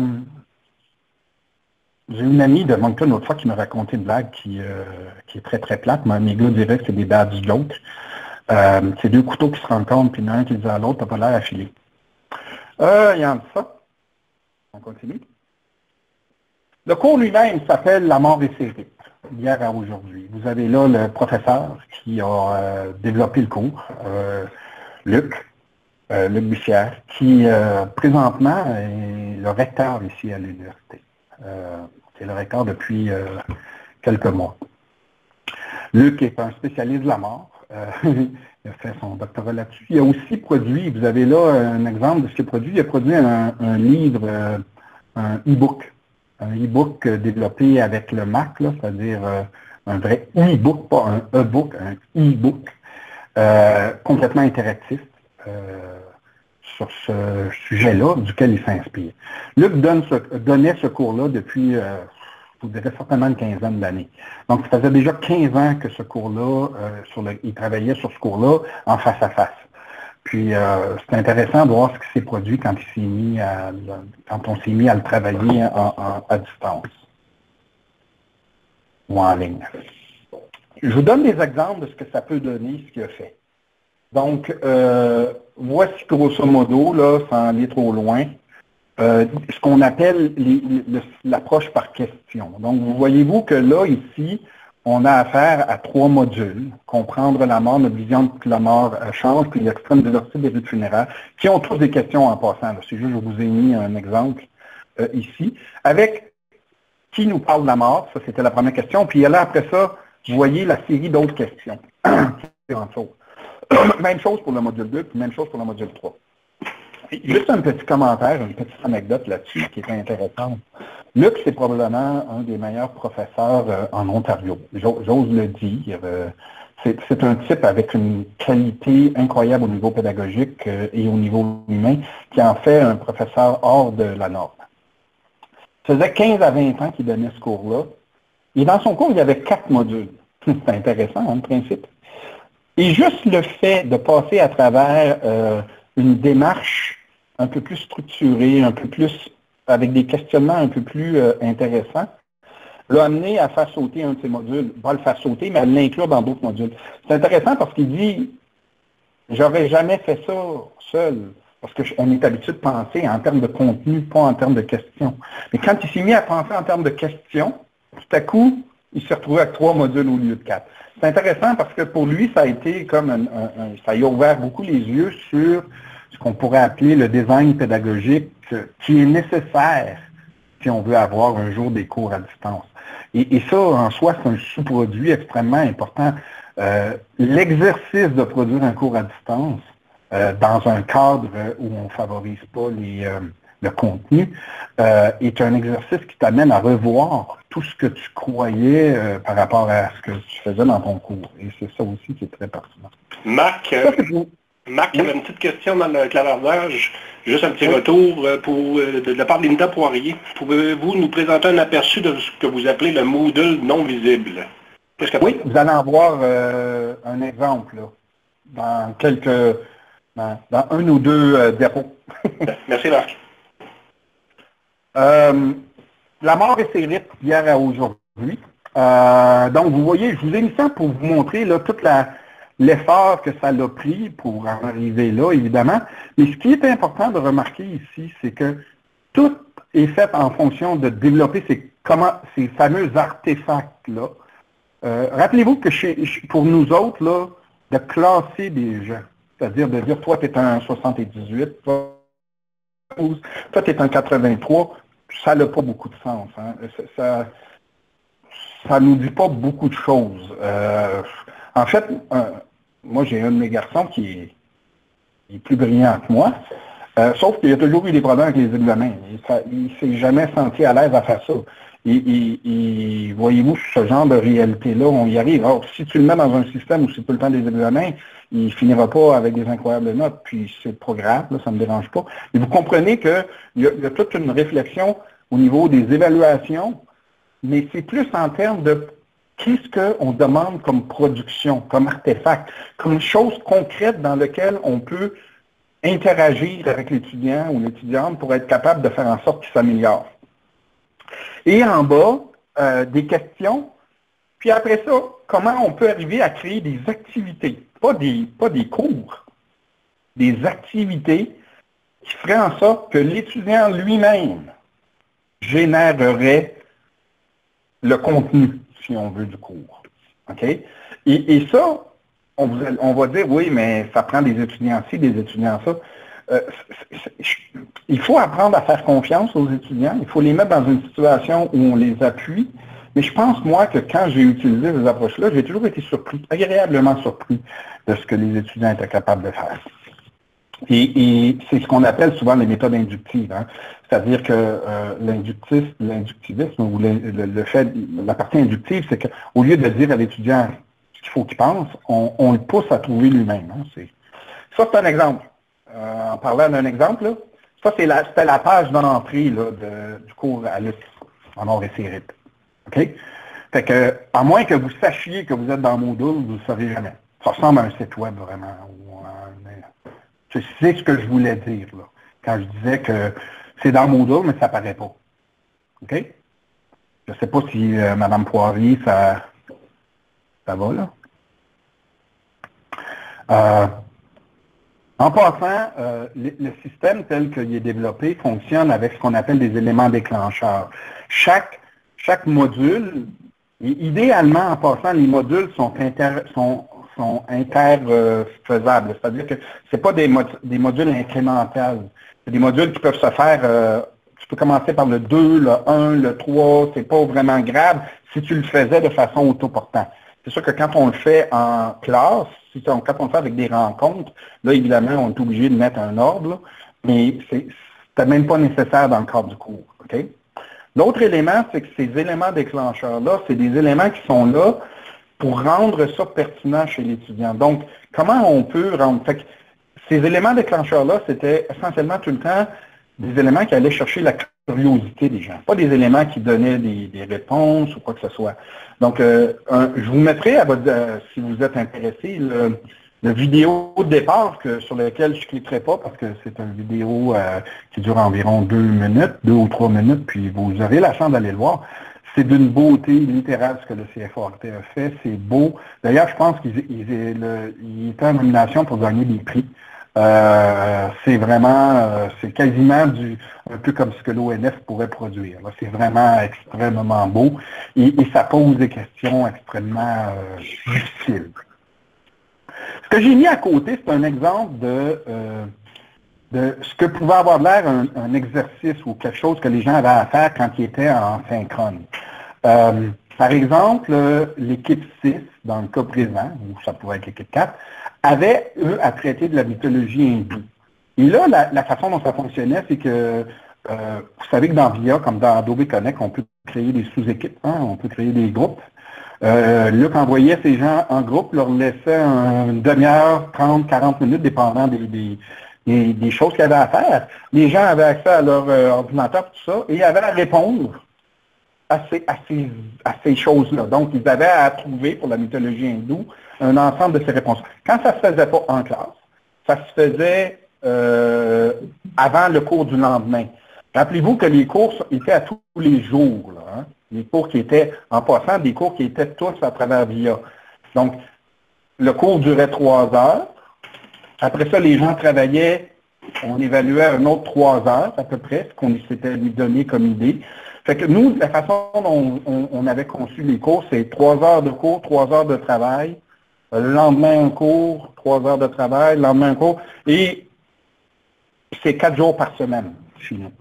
J'ai une amie de Moncton l'autre fois qui m'a raconté une blague qui, euh, qui est très très plate. Mes gars diraient que c'est des bad jokes. Euh, c'est deux couteaux qui se rencontrent, puis l'un qui dit à l'autre, t'as pas l'air affilé. Euh, il y a de ça. On continue. Le cours lui-même s'appelle La mort et ses rites, d'hier à aujourd'hui. Vous avez là le professeur qui a euh, développé le cours, euh, Luc, euh, Luc Bussière, qui euh, présentement est le recteur ici à l'université. Euh, c'est le recteur depuis euh, quelques mois. Luc est un spécialiste de la mort. Euh, il a fait son doctorat là-dessus. Il a aussi produit, vous avez là un exemple de ce qu'il a produit, il a produit un, un livre, euh, un e-book. Un e-book développé avec le Mac, c'est-à-dire euh, un vrai e-book, pas un e-book, un e-book, euh, complètement interactif euh, sur ce sujet-là duquel il s'inspire. Luc donne ce, donnait ce cours-là depuis, euh, je vous dirais certainement une quinzaine d'années. Donc, ça faisait déjà quinze ans que ce cours-là, euh, sur le, il travaillait sur ce cours-là en face à face. Puis, euh, c'est intéressant de voir ce qui s'est produit quand, il s'est mis à, quand on s'est mis à le travailler en, en, à distance ou en ligne. Je vous donne des exemples de ce que ça peut donner, ce qu'il a fait. Donc, euh, voici grosso modo, là, sans aller trop loin, euh, ce qu'on appelle l'approche par question. Donc, vous voyez-vous que là, ici, on a affaire à trois modules, comprendre la mort, notre vision de la mort change, puis l'extrême diversité des rites funéraires, qui ont tous des questions en passant. C'est juste, je vous ai mis un exemple euh, ici, avec qui nous parle de la mort, ça c'était la première question, puis là, après ça, vous voyez la série d'autres questions. Même chose pour le module deux, puis même chose pour le module trois. Juste un petit commentaire, une petite anecdote là-dessus qui est intéressante. Luc, c'est probablement un des meilleurs professeurs euh, en Ontario. J'ose le dire. Euh, c'est un type avec une qualité incroyable au niveau pédagogique euh, et au niveau humain qui en fait un professeur hors de la norme. Ça faisait quinze à vingt ans qu'il donnait ce cours-là. Et dans son cours, il y avait quatre modules. C'est intéressant, en principe. Et juste le fait de passer à travers euh, une démarche un peu plus structurée, un peu plus avec des questionnements un peu plus euh, intéressants, l'a amené à faire sauter un de ses modules. Pas le faire sauter, mais à l'inclure dans d'autres modules. C'est intéressant parce qu'il dit, j'aurais jamais fait ça seul, parce qu'on est habitué de penser en termes de contenu, pas en termes de questions. Mais quand il s'est mis à penser en termes de questions, tout à coup, il s'est retrouvé avec trois modules au lieu de quatre. C'est intéressant parce que pour lui, ça a été comme un, un, un, ça lui a ouvert beaucoup les yeux sur ce qu'on pourrait appeler le design pédagogique qui est nécessaire si on veut avoir un jour des cours à distance. Et, et ça, en soi, c'est un sous-produit extrêmement important. Euh, L'exercice de produire un cours à distance euh, dans un cadre où on ne favorise pas les, euh, le contenu euh, est un exercice qui t'amène à revoir tout ce que tu croyais euh, par rapport à ce que tu faisais dans ton cours. Et c'est ça aussi qui est très pertinent. Marc, euh, Marc, il y avait une petite question dans le clavardage, juste un petit oui. retour pour, de la part de Linda Poirier. Pouvez-vous nous présenter un aperçu de ce que vous appelez le Moodle non visible? Oui, vous allez en voir euh, un exemple là, dans quelques, dans, dans un ou deux euh, dépôts. Merci Marc. Euh, la mort et ses rites d'hier à aujourd'hui. Euh, donc, vous voyez, je vous ai mis ça pour vous montrer là, toute la l'effort que ça l'a pris pour en arriver là, évidemment. Mais ce qui est important de remarquer ici, c'est que tout est fait en fonction de développer ces, comment, ces fameux artefacts-là. Euh, Rappelez-vous que chez, pour nous autres, là, de classer des gens, c'est-à-dire de dire, toi, tu es un soixante-dix-huit, toi, toi tu es un quatre-vingt-trois, ça n'a pas beaucoup de sens. Hein. Ça ça nous dit pas beaucoup de choses. Euh, en fait, un, moi, j'ai un de mes garçons qui est, qui est plus brillant que moi, euh, sauf qu'il a toujours eu des problèmes avec les examens. Il ne s'est jamais senti à l'aise à faire ça. Et, et, et voyez-vous, ce genre de réalité-là, on y arrive. Alors, si tu le mets dans un système où c'est tout le temps des examens, il ne finira pas avec des incroyables notes, puis c'est pas grave, là, ça ne me dérange pas. Et vous comprenez qu'il y, y a toute une réflexion au niveau des évaluations, mais c'est plus en termes de qu'est-ce qu'on demande comme production, comme artefact, comme chose concrète dans laquelle on peut interagir avec l'étudiant ou l'étudiante pour être capable de faire en sorte qu'il s'améliore. Et en bas, euh, des questions, puis après ça, comment on peut arriver à créer des activités, pas des, pas des cours, des activités qui feraient en sorte que l'étudiant lui-même générerait le contenu, si on veut, du cours. OK? Et, et ça, on, vous, on va dire, oui, mais ça prend des étudiants ci, des étudiants ça. Euh, c'est, c'est, il faut apprendre à faire confiance aux étudiants. Il faut les mettre dans une situation où on les appuie. Mais je pense, moi, que quand j'ai utilisé ces approches-là, j'ai toujours été surpris, agréablement surpris de ce que les étudiants étaient capables de faire. Et, et c'est ce qu'on appelle souvent les méthodes inductives. Hein. C'est-à-dire que euh, l'inductif, l'inductivisme ou le, le, le fait, la partie inductive, c'est qu'au lieu de dire à l'étudiant ce qu'il faut qu'il pense, on, on le pousse à trouver lui-même. Hein. C'est, ça, c'est un exemple. Euh, en parlant d'un exemple, là, ça, c'est la, c'était la page d'entrée là, de, du cours à l'U Q en or et série. OK? Fait que, à moins que vous sachiez que vous êtes dans Moodle, vous ne le saurez jamais. Ça ressemble à un site web vraiment. Ou un, c'est ce que je voulais dire, là, quand je disais que c'est dans Moodle, mais ça ne paraît pas. OK? Je ne sais pas si euh, Mme Poirier, ça, ça va, là. Euh, en passant, euh, le, le système tel qu'il est développé fonctionne avec ce qu'on appelle des éléments déclencheurs. Chaque, chaque module, et idéalement, en passant, les modules sont, inter, sont sont interfaisables. Euh, C'est-à-dire que ce n'est pas des, mod des modules incrémentales. C'est des modules qui peuvent se faire, euh, tu peux commencer par le deux, le un, le trois, c'est pas vraiment grave si tu le faisais de façon autoportante. C'est sûr que quand on le fait en classe, si on, quand on le fait avec des rencontres, là, évidemment, on est obligé de mettre un ordre, là, mais c'est même pas nécessaire dans le cadre du cours. Okay? L'autre élément, c'est que ces éléments déclencheurs-là, c'est des éléments qui sont là pour rendre ça pertinent chez l'étudiant. Donc, comment on peut rendre... Fait que ces éléments déclencheurs-là, c'était essentiellement tout le temps des éléments qui allaient chercher la curiosité des gens, pas des éléments qui donnaient des, des réponses ou quoi que ce soit. Donc, euh, un, je vous mettrai, à votre, euh, si vous êtes intéressé, le, le vidéo de départ que, sur lequel je ne cliquerai pas parce que c'est une vidéo euh, qui dure environ deux minutes, deux ou trois minutes, puis vous aurez la chance d'aller le voir. C'est d'une beauté littérale ce que le C F A R T a fait. C'est beau. D'ailleurs, je pense qu'il il était en nomination pour gagner des prix. Euh, c'est vraiment, euh, c'est quasiment du, un peu comme ce que l'O N F pourrait produire. C'est vraiment extrêmement beau et, et ça pose des questions extrêmement euh, difficiles. Ce que j'ai mis à côté, c'est un exemple de... Euh, de ce que pouvait avoir l'air un, un exercice ou quelque chose que les gens avaient à faire quand ils étaient en synchrone. Euh, par exemple, l'équipe six, dans le cas présent, ou ça pourrait être l'équipe quatre, avait, eux, à traiter de la mythologie hindoue. Et là, la, la façon dont ça fonctionnait, c'est que, euh, vous savez que dans V I A, comme dans Adobe Connect, on peut créer des sous-équipes, hein, on peut créer des groupes. Euh, Luc envoyait ces gens en groupe, leur laissait un, une demi-heure, trente, quarante minutes, dépendant des... des Des, des choses qu'ils avaient à faire. Les gens avaient accès à leur euh, ordinateur, tout ça, et ils avaient à répondre à ces, à ces, à ces choses-là. Donc, ils avaient à trouver, pour la mythologie hindoue, un ensemble de ces réponses. Quand ça ne se faisait pas en classe, ça se faisait euh, avant le cours du lendemain. Rappelez-vous que les cours étaient à tous les jours. Là, hein? Les cours qui étaient, en passant, des cours qui étaient tous à travers V I A. Donc, le cours durait trois heures. Après ça, les gens travaillaient, on évaluait un autre trois heures à peu près, ce qu'on s'était donné comme idée. Fait que nous, la façon dont on, on avait conçu les cours, c'est trois heures de cours, trois heures de travail. Le lendemain, un cours, trois heures de travail, le lendemain, un cours. Et c'est quatre jours par semaine chez nous.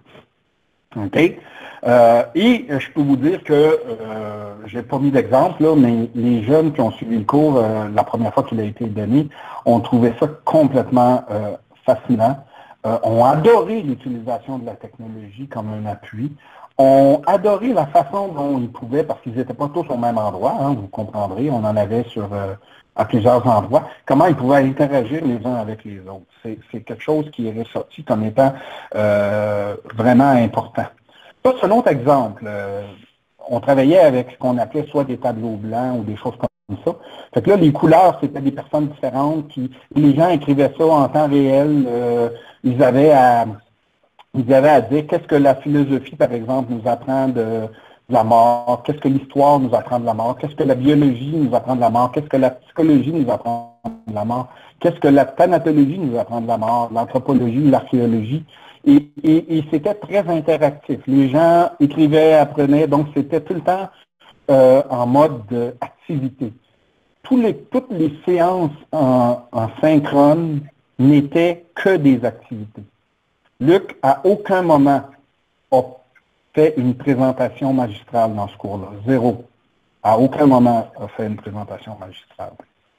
OK? Euh, et je peux vous dire que, euh, je n'ai pas mis d'exemple, là, mais les jeunes qui ont suivi le cours euh, la première fois qu'il a été donné ont trouvé ça complètement euh, fascinant, euh, ont adoré l'utilisation de la technologie comme un appui, ont adoré la façon dont ils pouvaient, parce qu'ils n'étaient pas tous au même endroit, hein, vous comprendrez, on en avait sur euh, à plusieurs endroits, comment ils pouvaient interagir les uns avec les autres. C'est quelque chose qui est ressorti comme étant euh, vraiment important. Ça, c'est un autre exemple. Euh, on travaillait avec ce qu'on appelait soit des tableaux blancs ou des choses comme ça. Fait que là, les couleurs, c'était des personnes différentes qui, les gens écrivaient ça en temps réel. Euh, ils avaient à, ils avaient à dire qu'est-ce que la philosophie, par exemple, nous apprend de, de la mort, qu'est-ce que l'histoire nous apprend de la mort, qu'est-ce que la biologie nous apprend de la mort, qu'est-ce que la psychologie nous apprend de la mort, qu'est-ce que la thanatologie nous apprend de la mort, l'anthropologie, l'archéologie. Et, et, et c'était très interactif. Les gens écrivaient, apprenaient, donc c'était tout le temps euh, en mode activité. Tous les, toutes les séances en, en synchrone n'étaient que des activités. Luc, à aucun moment, a fait une présentation magistrale dans ce cours-là. Zéro. À aucun moment a fait une présentation magistrale.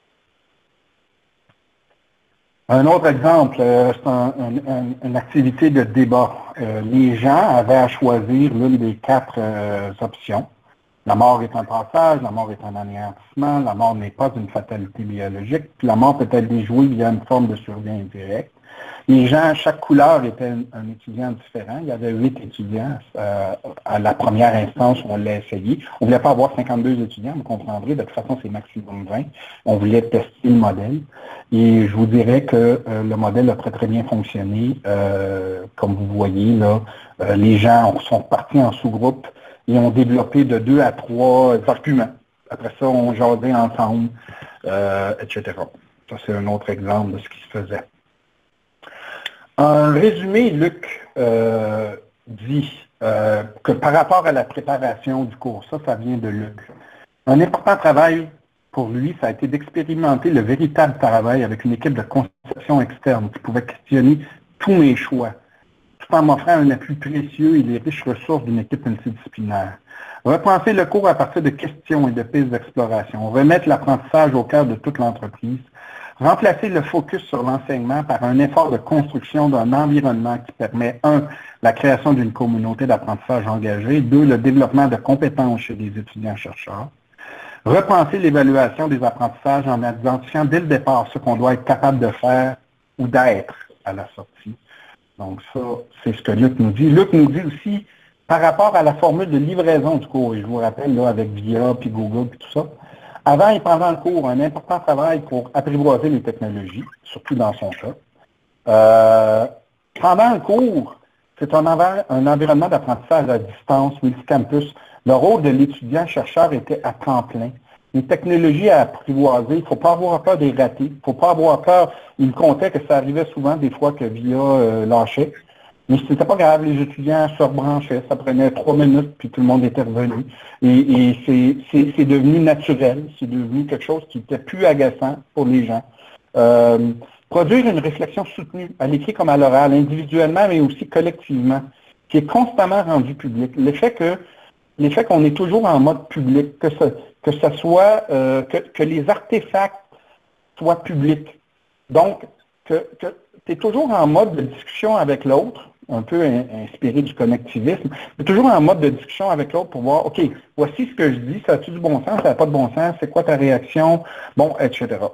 Un autre exemple, euh, c'est un, un, un, une activité de débat. Euh, les gens avaient à choisir l'une des quatre euh, options. La mort est un passage, la mort est un anéantissement, la mort n'est pas une fatalité biologique, puis la mort peut être déjouée via une forme de survie indirecte. Les gens, chaque couleur était un, un étudiant différent. Il y avait huit étudiants euh, à la première instance où on l'a essayé. On ne voulait pas avoir cinquante-deux étudiants, vous comprendrez, de toute façon c'est maximum vingt. On voulait tester le modèle. Et je vous dirais que euh, le modèle a très très bien fonctionné. Euh, comme vous voyez, là, euh, les gens sont partis en sous-groupe et ont développé de deux à trois arguments. Après ça, on jasait ensemble, euh, et cetera. Ça, c'est un autre exemple de ce qui se faisait. En résumé, Luc euh, dit euh, que par rapport à la préparation du cours, ça, ça vient de Luc. Un important travail pour lui, ça a été d'expérimenter le véritable travail avec une équipe de conception externe qui pouvait questionner tous mes choix, tout en m'offrant un appui précieux et les riches ressources d'une équipe multidisciplinaire. Repenser le cours à partir de questions et de pistes d'exploration, remettre l'apprentissage au cœur de toute l'entreprise, remplacer le focus sur l'enseignement par un effort de construction d'un environnement qui permet, un, la création d'une communauté d'apprentissage engagée, deux, le développement de compétences chez les étudiants-chercheurs, repenser l'évaluation des apprentissages en identifiant dès le départ ce qu'on doit être capable de faire ou d'être à la sortie. Donc ça, c'est ce que Luc nous dit. Luc nous dit aussi, par rapport à la formule de livraison du cours, et je vous rappelle, là, avec V I A, puis Google, puis tout ça, avant et pendant le cours, un important travail pour apprivoiser les technologies, surtout dans son cas. Euh, pendant le cours, c'est un, un environnement d'apprentissage à distance, multicampus. Le rôle de l'étudiant-chercheur était à temps plein. Les technologies à apprivoiser, il ne faut pas avoir peur des ratés, il ne faut pas avoir peur. Il me comptait que ça arrivait souvent des fois que V I A euh, lâchait. Mais c'était pas grave, les étudiants se rebranchaient, ça prenait trois minutes, puis tout le monde était revenu. Et, et c'est devenu naturel, c'est devenu quelque chose qui était plus agaçant pour les gens. Euh, produire une réflexion soutenue, à l'écrit comme à l'oral, individuellement, mais aussi collectivement, qui est constamment rendu public. L'effet que l'effet qu'on est toujours en mode public, que ce, que ce soit, euh, que, que les artefacts soient publics. Donc, que, que tu es toujours en mode de discussion avec l'autre, un peu inspiré du connectivisme, mais toujours en mode de discussion avec l'autre pour voir, OK, voici ce que je dis, ça a-tu du bon sens, ça n'a pas de bon sens, c'est quoi ta réaction, bon, et cetera.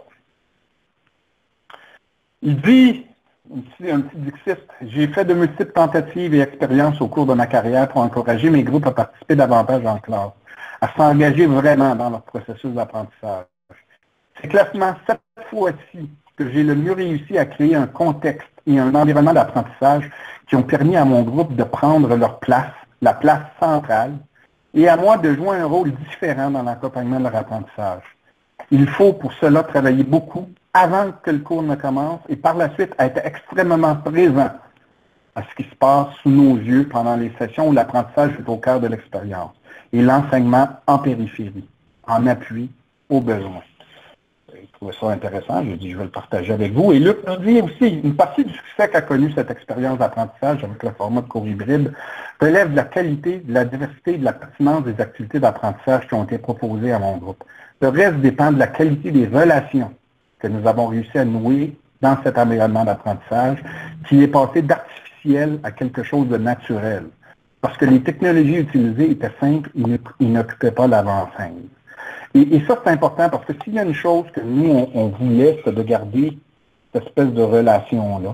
Il dit, ici un petit dixiste, j'ai fait de multiples tentatives et expériences au cours de ma carrière pour encourager mes groupes à participer davantage en classe, à s'engager vraiment dans leur processus d'apprentissage. C'est clairement cette fois-ci que j'ai le mieux réussi à créer un contexte et un environnement d'apprentissage qui ont permis à mon groupe de prendre leur place, la place centrale, et à moi de jouer un rôle différent dans l'accompagnement de leur apprentissage. Il faut pour cela travailler beaucoup avant que le cours ne commence et par la suite être extrêmement présent à ce qui se passe sous nos yeux pendant les sessions où l'apprentissage est au cœur de l'expérience et l'enseignement en périphérie, en appui aux besoins. Je trouvais ça intéressant, je dis je vais le partager avec vous. Et Luc nous dit aussi, une partie du succès qu'a connu cette expérience d'apprentissage avec le format de cours hybride relève de la qualité, de la diversité et de la pertinence des activités d'apprentissage qui ont été proposées à mon groupe. Le reste dépend de la qualité des relations que nous avons réussi à nouer dans cet environnement d'apprentissage qui est passé d'artificiel à quelque chose de naturel. Parce que les technologies utilisées étaient simples, ils n'occupaient pas l'avant-scène. Et, et ça, c'est important parce que s'il y a une chose que nous, on, on voulait, c'est de garder cette espèce de relation-là,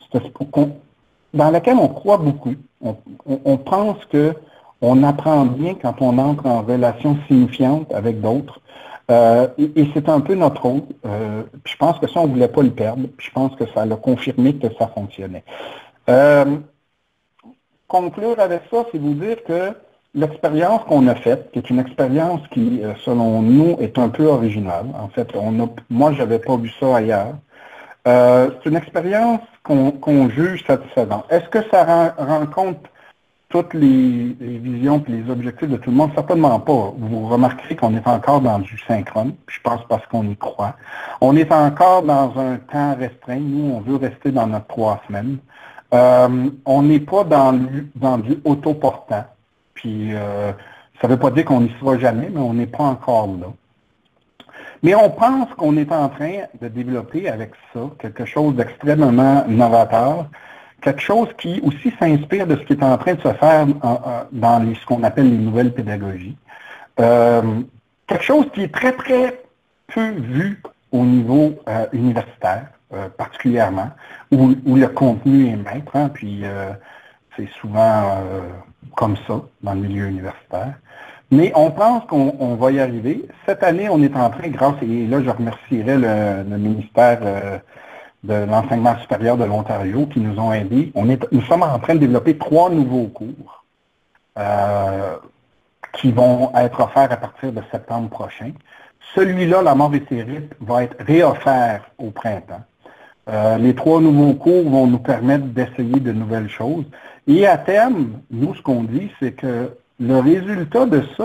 dans laquelle on croit beaucoup. On, on, on pense qu'on apprend bien quand on entre en relation signifiante avec d'autres. Euh, et et c'est un peu notre rôle. Euh, je pense que ça, on ne voulait pas le perdre. Je pense que ça l'a confirmé que ça fonctionnait. Euh, conclure avec ça, c'est vous dire que l'expérience qu'on a faite, qui est une expérience qui, selon nous, est un peu originale. En fait, on a, moi, je n'avais pas vu ça ailleurs. Euh, c'est une expérience qu'on qu'on juge satisfaisante. Est-ce que ça rend, rencontre toutes les, les visions et les objectifs de tout le monde? Certainement pas. Vous remarquerez qu'on est encore dans du synchrone. Je pense parce qu'on y croit. On est encore dans un temps restreint. Nous, on veut rester dans notre trois semaines. Euh, on n'est pas dans, dans du autoportant. puis euh, ça ne veut pas dire qu'on n'y sera jamais, mais on n'est pas encore là. Mais on pense qu'on est en train de développer avec ça quelque chose d'extrêmement novateur, quelque chose qui aussi s'inspire de ce qui est en train de se faire en, en, dans les, ce qu'on appelle les nouvelles pédagogies. Euh, quelque chose qui est très, très peu vu au niveau euh, universitaire, euh, particulièrement, où, où le contenu est maître, hein, puis euh, c'est souvent euh, comme ça dans le milieu universitaire. Mais on pense qu'on on va y arriver. Cette année, on est en train, grâce, et là je remercierai le, le ministère euh, de l'Enseignement supérieur de l'Ontario qui nous ont aidés. On est, nous sommes en train de développer trois nouveaux cours euh, qui vont être offerts à partir de septembre prochain. Celui-là, la mort et ses rites, va être réoffert au printemps. Euh, les trois nouveaux cours vont nous permettre d'essayer de nouvelles choses. Et à terme, nous, ce qu'on dit, c'est que le résultat de ça,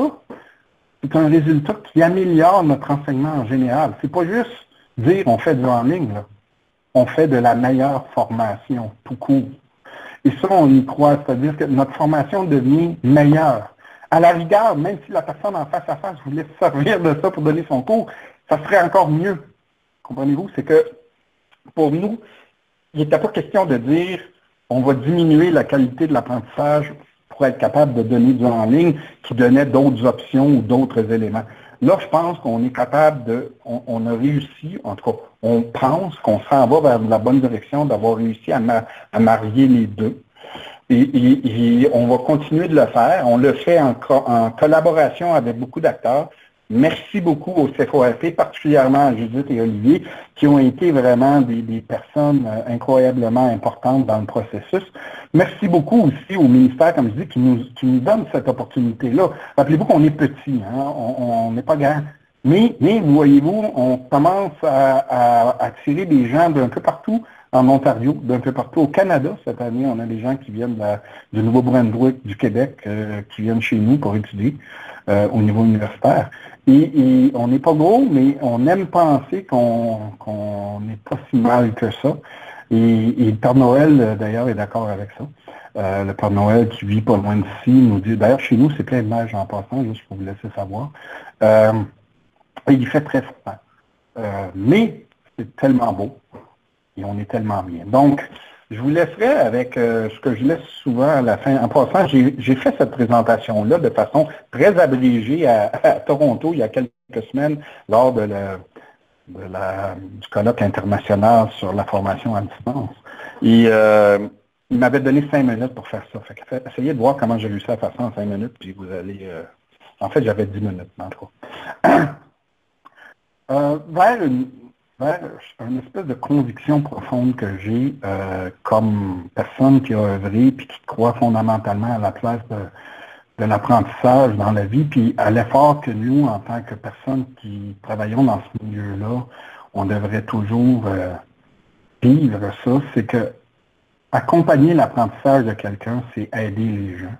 c'est un résultat qui améliore notre enseignement en général. C'est pas juste dire on fait du en ligne, là. On fait de la meilleure formation, tout court. Et ça, on y croit, c'est-à-dire que notre formation devient meilleure. À la rigueur, même si la personne en face à face voulait se servir de ça pour donner son cours, ça serait encore mieux. Comprenez-vous? C'est que pour nous, il n'était pas question de dire on va diminuer la qualité de l'apprentissage pour être capable de donner du en ligne qui donnait d'autres options ou d'autres éléments. Là, je pense qu'on est capable de, on, on a réussi, en tout cas, on pense qu'on s'en va vers la bonne direction d'avoir réussi à, ma, à marier les deux. Et, et, et on va continuer de le faire. On le fait en, en collaboration avec beaucoup d'acteurs. Merci beaucoup au C F O R P, particulièrement à Judith et Olivier, qui ont été vraiment des, des personnes incroyablement importantes dans le processus. Merci beaucoup aussi au ministère, comme je dis, qui nous, qui nous donne cette opportunité-là. Rappelez-vous qu'on est petit, hein? on n'est pas grand. Mais, mais voyez-vous, on commence à, à attirer des gens d'un peu partout en Ontario, d'un peu partout au Canada. Cette année, on a des gens qui viennent de la, du Nouveau-Brunswick, du Québec, euh, qui viennent chez nous pour étudier euh, au niveau universitaire. Et, et on n'est pas gros, mais on aime penser qu'on qu'on n'est pas si mal que ça. Et, et le Père Noël, d'ailleurs, est d'accord avec ça. Euh, le Père Noël qui vit pas loin d'ici nous dit, d'ailleurs, chez nous, c'est plein de neige en passant, juste pour vous laisser savoir. Euh, et il fait très froid. Euh, mais c'est tellement beau. Et on est tellement bien. Donc, je vous laisserai avec euh, ce que je laisse souvent à la fin. En passant, j'ai fait cette présentation-là de façon très abrégée à, à Toronto il y a quelques semaines lors de la, de la, du colloque international sur la formation à distance. Et euh, il m'avait donné cinq minutes pour faire ça. Fait que, essayez de voir comment j'ai réussi à faire ça en cinq minutes, puis vous allez... Euh, en fait, j'avais dix minutes, en tout cas. euh, vers une... une espèce de conviction profonde que j'ai euh, comme personne qui a œuvré et qui croit fondamentalement à la place de, de l'apprentissage dans la vie, puis à l'effort que nous, en tant que personnes qui travaillons dans ce milieu-là, on devrait toujours euh, vivre ça, c'est que accompagner l'apprentissage de quelqu'un, c'est aider les gens.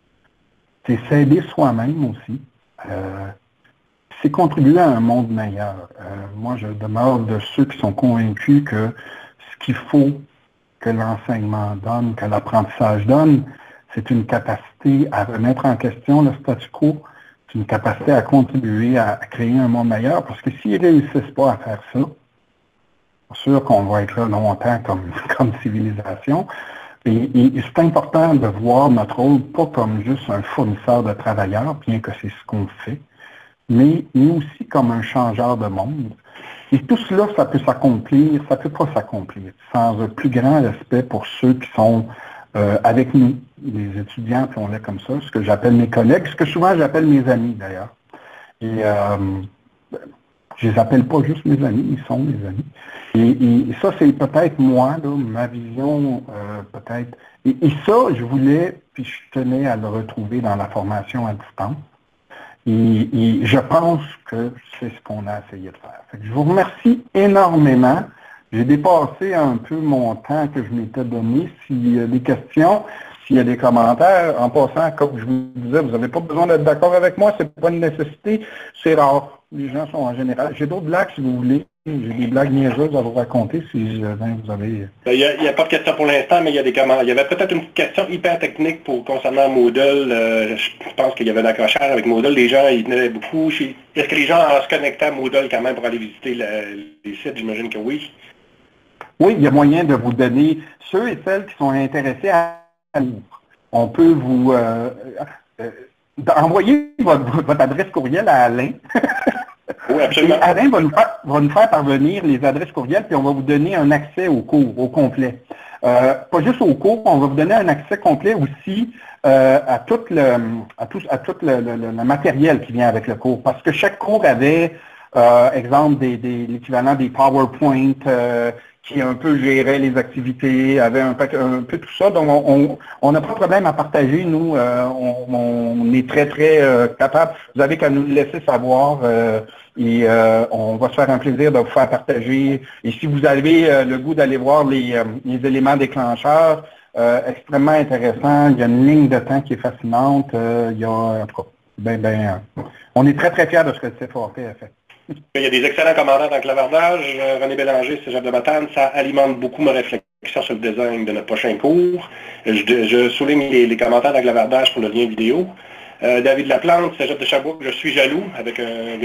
C'est s'aider soi-même aussi. Euh, c'est contribuer à un monde meilleur. Euh, moi, je demeure de ceux qui sont convaincus que ce qu'il faut que l'enseignement donne, que l'apprentissage donne, c'est une capacité à remettre en question le statu quo, c'est une capacité à contribuer à, à créer un monde meilleur, parce que s'ils ne réussissent pas à faire ça, c'est sûr qu'on va être là longtemps comme, comme civilisation. Et, et, et c'est important de voir notre rôle pas comme juste un fournisseur de travailleurs, bien que c'est ce qu'on fait, mais, mais aussi comme un changeur de monde. Et tout cela, ça peut s'accomplir, ça ne peut pas s'accomplir sans un plus grand respect pour ceux qui sont euh, avec nous, les étudiants, puis on l'est comme ça, ce que j'appelle mes collègues, ce que souvent j'appelle mes amis d'ailleurs. Et euh, je les appelle pas juste mes amis, ils sont mes amis. Et, et ça, c'est peut-être moi, là, ma vision, euh, peut-être. Et, et ça, je voulais, puis je tenais à le retrouver dans la formation à distance. Et, et je pense que c'est ce qu'on a essayé de faire. Fait que je vous remercie énormément. J'ai dépassé un peu mon temps que je m'étais donné. S'il y a des questions, s'il y a des commentaires. En passant, comme je vous disais, vous n'avez pas besoin d'être d'accord avec moi, c'est pas une nécessité, c'est rare. Les gens sont en général. J'ai d'autres blagues si vous voulez. J'ai des blagues niaiseuses à vous raconter si jamais vous avez... Il n'y a, a pas de question pour l'instant, mais il y a des commentaires. Il y avait peut-être une question hyper technique pour concernant Moodle. Euh, je pense qu'il y avait un accrochage avec Moodle. Les gens, ils tenaient beaucoup. Est-ce que les gens en se connectaient à Moodle quand même pour aller visiter le, les sites? J'imagine que oui. Oui, il y a moyen de vous donner ceux et celles qui sont intéressés à lire. On peut vous euh, euh, envoyer votre, votre adresse courriel à Alain. Oui, absolument. Et Alain va nous, faire, va nous faire parvenir les adresses courriels, puis on va vous donner un accès au cours, au complet. Euh, pas juste au cours, on va vous donner un accès complet aussi euh, à tout le à tout, à tout le, le, le matériel qui vient avec le cours. Parce que chaque cours avait, euh, exemple, des, des, l'équivalent des PowerPoint euh, qui un peu gérait les activités, avait un peu, un peu tout ça. Donc, on n'a pas de problème à partager. Nous, euh, on, on est très, très euh, capable. Vous avez qu'à nous le laisser savoir euh, et euh, on va se faire un plaisir de vous faire partager. Et si vous avez euh, le goût d'aller voir les, euh, les éléments déclencheurs, euh, extrêmement intéressant. Il y a une ligne de temps qui est fascinante. Euh, il y a, en tout cas, ben, ben, euh, on est très, très fiers de ce que le C F A P a fait. Il y a des excellents commentaires dans le clavardage. René Bélanger, Cégep de Matane, ça alimente beaucoup ma réflexion sur le design de notre prochain cours. Je, je souligne les, les commentaires dans le clavardage pour le lien vidéo. Euh, David Laplante, Cégep de Sherbrooke, je suis jaloux, avec un,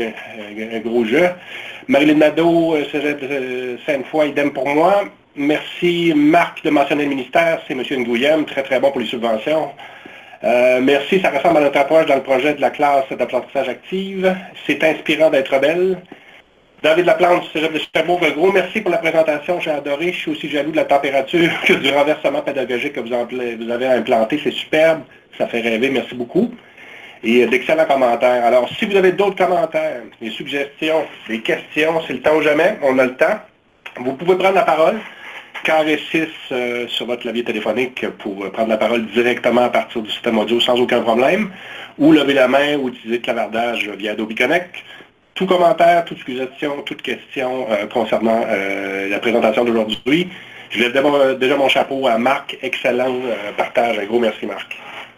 un, un gros jeu. Marilyn Nadeau, Cégep de Sainte-Foy, idem pour moi. Merci Marc de mentionner le ministère, c'est M. Nguyen, très très bon pour les subventions. Euh, merci, ça ressemble à notre approche dans le projet de la classe d'apprentissage active. C'est inspirant d'être belle. David Laplante, Cégep de Sherbrooke, un gros merci pour la présentation, j'ai adoré. Je suis aussi jaloux de la température que du renversement pédagogique que vous, vous avez implanté. C'est superbe, ça fait rêver, merci beaucoup. Et d'excellents commentaires. Alors, si vous avez d'autres commentaires, des suggestions, des questions, c'est le temps ou jamais, on a le temps. Vous pouvez prendre la parole. Carré six euh, sur votre clavier téléphonique pour euh, prendre la parole directement à partir du système audio sans aucun problème, ou lever la main ou utiliser le clavardage via Adobe Connect. Tout commentaire, toute suggestion, toute question euh, concernant euh, la présentation d'aujourd'hui. Je lève déjà, déjà mon chapeau à Marc. Excellent euh, partage. Un gros merci, Marc.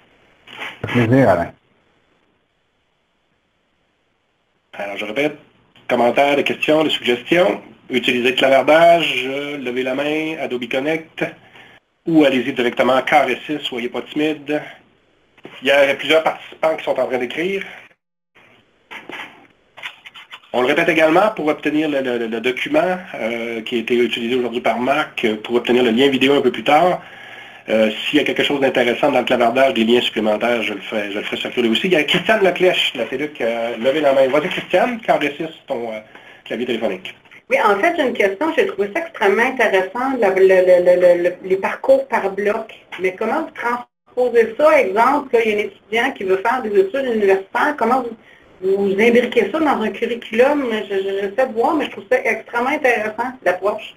Plaisir, Alain. Alors, je répète, commentaires, des questions, des suggestions. Utilisez le clavardage, euh, levez la main, Adobe Connect, ou allez-y directement à Carré six, soyez pas timide. Il y a plusieurs participants qui sont en train d'écrire. On le répète également, pour obtenir le, le, le document euh, qui a été utilisé aujourd'hui par Marc, pour obtenir le lien vidéo un peu plus tard, euh, s'il y a quelque chose d'intéressant dans le clavardage, des liens supplémentaires, je le ferai, je le ferai circuler aussi. Il y a Christiane Leclèche, la Téluc, euh, levez la main. Vas-y Christiane, Carré six, ton euh, clavier téléphonique. Oui, en fait, j'ai une question. J'ai trouvé ça extrêmement intéressant, le, le, le, le, les parcours par bloc. Mais comment vous transposez ça? Exemple, là, il y a un étudiant qui veut faire des études universitaires. Comment vous, vous imbriquez ça dans un curriculum? Je, je, je sais de voir, mais je trouve ça extrêmement intéressant, l'approche.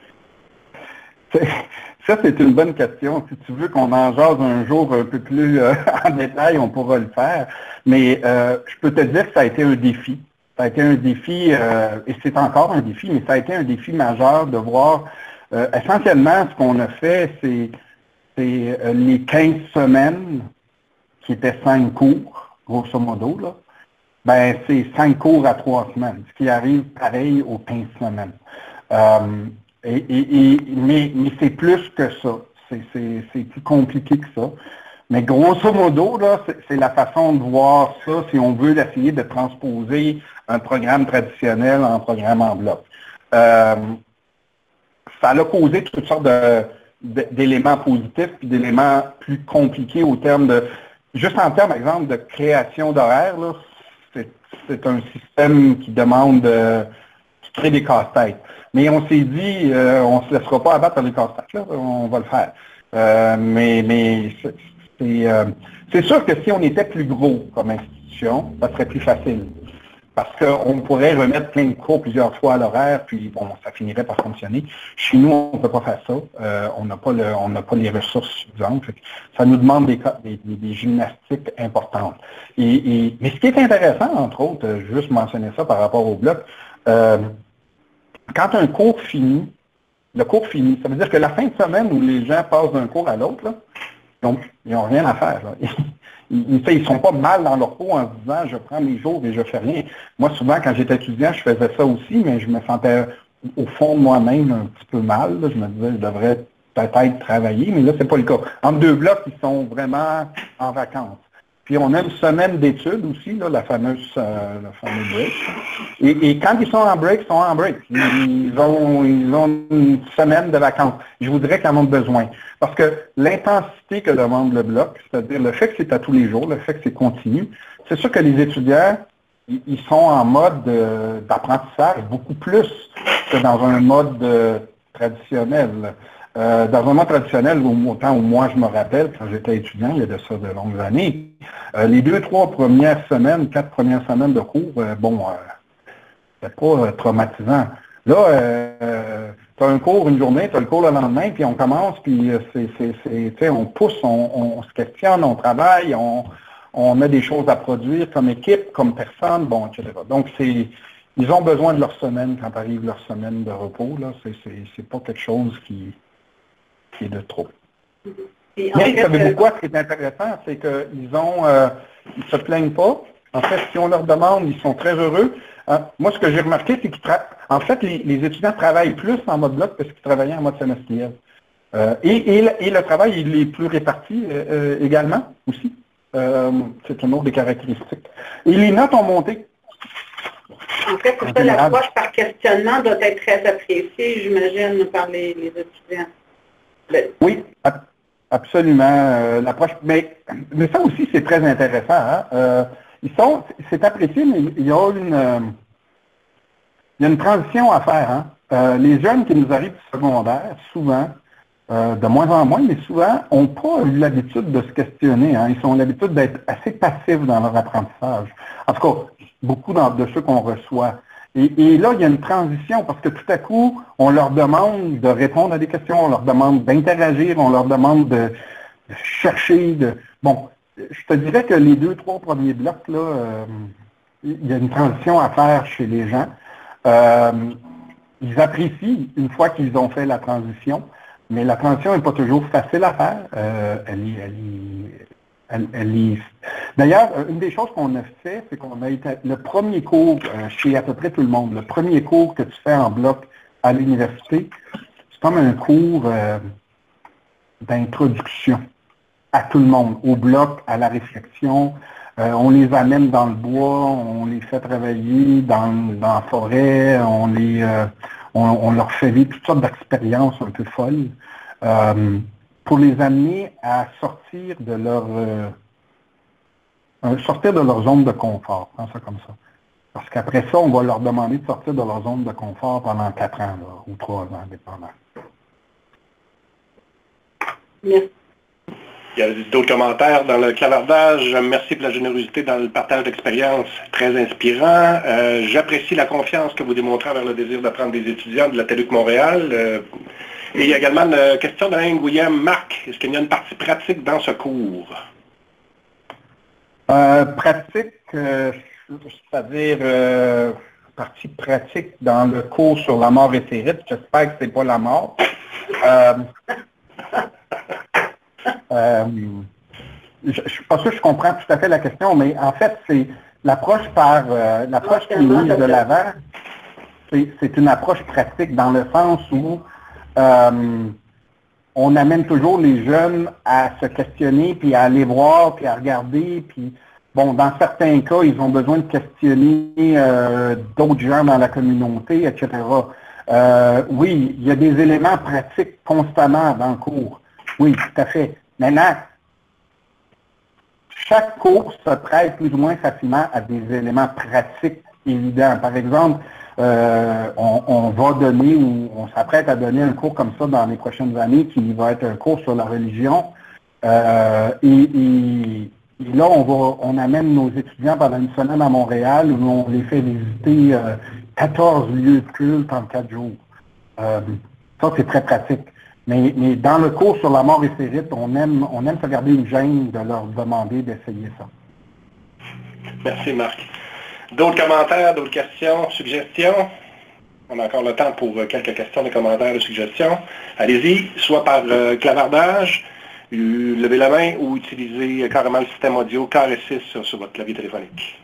Ça, c'est une bonne question. Si tu veux qu'on en jase un jour un peu plus euh, en détail, on pourra le faire. Mais euh, je peux te dire que ça a été un défi. Ça a été un défi, euh, et c'est encore un défi, mais ça a été un défi majeur de voir, euh, essentiellement, ce qu'on a fait, c'est euh, les quinze semaines, qui étaient cinq cours, grosso modo, là, ben c'est cinq cours à trois semaines, ce qui arrive pareil aux quinze semaines. Euh, et, et, et, mais mais c'est plus que ça, c'est plus compliqué que ça. Mais grosso modo, là, c'est la façon de voir ça si on veut essayer de transposer un programme traditionnel en programme en bloc. Euh, ça a causé toutes sortes d'éléments positifs et d'éléments plus compliqués au terme de, juste en termes, par exemple, de création d'horaire, c'est un système qui demande, de, qui crée des casse-têtes. Mais on s'est dit, euh, on ne se laissera pas abattre par les casse-têtes, on va le faire. Euh, mais mais c'est euh, sûr que si on était plus gros comme institution, ça serait plus facile. Parce qu'on pourrait remettre plein de cours plusieurs fois à l'horaire, puis bon, ça finirait par fonctionner. Chez nous, on ne peut pas faire ça. Euh, on n'a pas le, on n'a pas les ressources suffisantes. Ça nous demande des, des, des gymnastiques importantes. Et, et, mais ce qui est intéressant, entre autres, je veux juste mentionner ça par rapport au bloc, euh, quand un cours finit, le cours finit, ça veut dire que la fin de semaine où les gens passent d'un cours à l'autre, n'ont rien à faire. Là. Ils ne sont pas mal dans leur peau en se disant « je prends mes jours et je fais rien ». Moi, souvent, quand j'étais étudiant, je faisais ça aussi, mais je me sentais au fond de moi-même un petit peu mal. Là. Je me disais « je devrais peut-être travailler », mais là, c'est pas le cas. Entre deux blocs, ils sont vraiment en vacances. Puis on a une semaine d'études aussi, là, la fameuse euh, le fameux break. Et, et quand ils sont en break, ils sont en break. Ils ont, ils ont une semaine de vacances. Je voudrais qu'ils en ont besoin. Parce que l'intensité que demande le bloc, c'est-à-dire le fait que c'est à tous les jours, le fait que c'est continu, c'est sûr que les étudiants, ils, ils sont en mode euh, d'apprentissage beaucoup plus que dans un mode euh, traditionnel. Euh, dans un mode traditionnel, au temps où moi je me rappelle, quand j'étais étudiant, il y a de ça de longues années, euh, les deux, trois premières semaines, quatre premières semaines de cours, euh, bon, euh, c'était pas euh, traumatisant. Là, euh, tu as un cours une journée, tu as le cours le lendemain, puis on commence, puis euh, c'est, c'est, c'est, on pousse, on, on se questionne, on travaille, on, on a des choses à produire comme équipe, comme personne, bon, et cetera. Donc, c'est, ils ont besoin de leur semaine quand arrive leur semaine de repos, là, c'est, c'est, c'est pas quelque chose qui... qui est de trop. Mais savez-vous quoi, ce qui est intéressant, c'est qu'ils ont, euh, ils ne se plaignent pas. En fait, si on leur demande, ils sont très heureux. Euh, moi, ce que j'ai remarqué, c'est qu'ils en fait, les, les étudiants travaillent plus en mode bloc parce qu'ils travaillaient en mode semestriel. Euh, et, et, et le travail, il est plus réparti euh, également aussi. Euh, c'est une autre des caractéristiques. Et les notes ont monté. En fait, c'est ça, l'approche par questionnement doit être très appréciée, j'imagine, par les, les étudiants. Oui, absolument. Euh, l'approche, mais, mais ça aussi, c'est très intéressant. Hein? Euh, ils sont, c'est apprécié, mais il y a une, euh, il y a une transition à faire. Hein? Euh, les jeunes qui nous arrivent du secondaire, souvent, euh, de moins en moins, mais souvent, n'ont pas eu l'habitude de se questionner. Hein? Ils ont l'habitude d'être assez passifs dans leur apprentissage. En tout cas, beaucoup de ceux qu'on reçoit. Et, et là, il y a une transition parce que tout à coup, on leur demande de répondre à des questions, on leur demande d'interagir, on leur demande de, de chercher. De... Bon, je te dirais que les deux, trois premiers blocs, là, euh, il y a une transition à faire chez les gens. Euh, ils apprécient une fois qu'ils ont fait la transition, mais la transition n'est pas toujours facile à faire. Euh, elle, elle, Elle, elle est... D'ailleurs, une des choses qu'on a fait, c'est qu'on a été le premier cours euh, chez à peu près tout le monde, le premier cours que tu fais en bloc à l'université, c'est comme un cours euh, d'introduction à tout le monde, au bloc, à la réflexion. Euh, on les amène dans le bois, on les fait travailler dans, dans la forêt, on, les, euh, on, on leur fait vivre toutes sortes d'expériences un peu folles. Euh, pour les amener à sortir de leur euh, sortir de leur zone de confort, hein, ça comme ça. Parce qu'après ça, on va leur demander de sortir de leur zone de confort pendant quatre ans, là, ou trois ans, dépendant. Merci. Il y a d'autres commentaires dans le clavardage. Merci pour la générosité dans le partage d'expérience, très inspirant. Euh, J'apprécie la confiance que vous démontrez envers le désir d'apprendre des étudiants de la TELUC Montréal. Euh, et il y a également une question d'Alain Gouillem. Marc, est-ce qu'il y a une partie pratique dans ce cours? Euh, pratique, euh, c'est-à-dire euh, partie pratique dans le cours sur la mort éthérite. J'espère que c'est pas la mort. Euh, Euh, je ne suis pas sûr que je comprends tout à fait la question, mais en fait, c'est l'approche par euh, l'approche qui est mise de l'avant, c'est une approche pratique dans le sens où euh, on amène toujours les jeunes à se questionner, puis à aller voir, puis à regarder, puis bon, dans certains cas, ils ont besoin de questionner euh, d'autres gens dans la communauté, et cetera. Euh, oui, il y a des éléments pratiques constamment dans le cours. Oui, tout à fait. Maintenant, chaque cours se prête plus ou moins facilement à des éléments pratiques évidents. Par exemple, euh, on, on va donner ou on s'apprête à donner un cours comme ça dans les prochaines années qui va être un cours sur la religion. Euh, et, et, et là, on va, on amène nos étudiants pendant une semaine à Montréal où on les fait visiter euh, quatorze lieux de culte en quatre jours. Euh, ça, c'est très pratique. Mais, mais dans le cours sur la mort éthérite, on aime, on aime se garder une gêne de leur demander d'essayer ça. Merci Marc. D'autres commentaires, d'autres questions, suggestions? On a encore le temps pour quelques questions, des commentaires, des suggestions. Allez-y, soit par euh, clavardage, Levez la main ou utilisez carrément le système audio carré six sur, sur votre clavier téléphonique.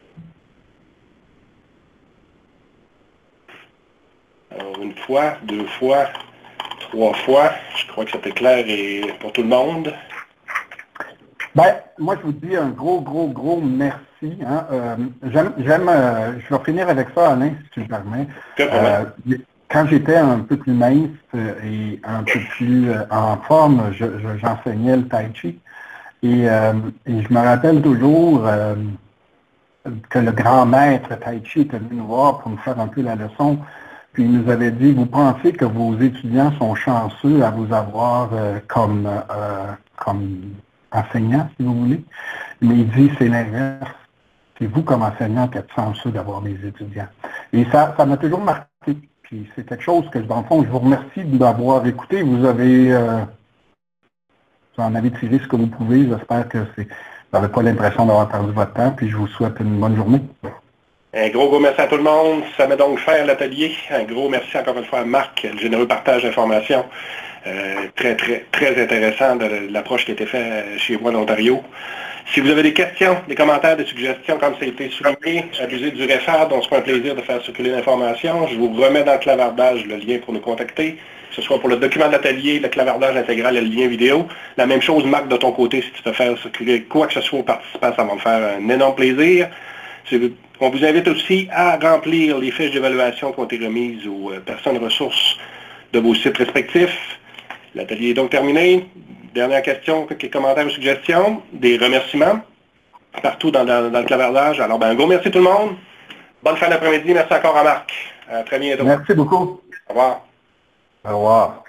Alors, une fois, deux fois, trois fois. Je crois que c'était clair et pour tout le monde. Ben, moi, je vous dis un gros, gros, gros merci. Hein. Euh, j'aime, j'aime euh, je vais finir avec ça, Alain, si tu me permets. Euh, quand j'étais un peu plus mince et un peu plus euh, en forme, je, je, j'enseignais le tai chi. Et, euh, et je me rappelle toujours euh, que le grand maître tai chi était venu nous voir pour nous faire un peu la leçon. Puis il nous avait dit, vous pensez que vos étudiants sont chanceux à vous avoir euh, comme, euh, comme enseignant, si vous voulez. Mais il dit, c'est l'inverse. C'est vous comme enseignant qui êtes chanceux d'avoir des étudiants. Et ça, ça m'a toujours marqué. Puis c'est quelque chose que, dans le fond, je vous remercie d'avoir écouté. Vous avez, euh, vous en avez tiré ce que vous pouvez. J'espère que c'est, vous n'avez pas l'impression d'avoir perdu votre temps. Puis je vous souhaite une bonne journée. Un gros, gros merci à tout le monde. Ça met donc faire l'atelier. Un gros merci encore une fois à Marc, le généreux partage d'informations. Euh, très, très, très intéressant de l'approche qui a été faite chez moi en Ontario. Si vous avez des questions, des commentaires, des suggestions, comme ça a été souligné, abusez du REFAD, on se fait un plaisir de faire circuler l'information. Je vous remets dans le clavardage le lien pour nous contacter, que ce soit pour le document de l'atelier, le clavardage intégral et le lien vidéo. La même chose, Marc, de ton côté, si tu veux faire circuler quoi que ce soit aux participants, ça va me faire un énorme plaisir. On vous invite aussi à remplir les fiches d'évaluation qui ont été remises aux personnes ressources de vos sites respectifs. L'atelier est donc terminé. Dernière question, quelques commentaires ou suggestions, des remerciements partout dans, dans, dans le clavardage. Alors, ben, un gros merci tout le monde. Bonne fin d'après-midi. Merci encore à Marc. À très bientôt. Merci beaucoup. Au revoir. Au revoir.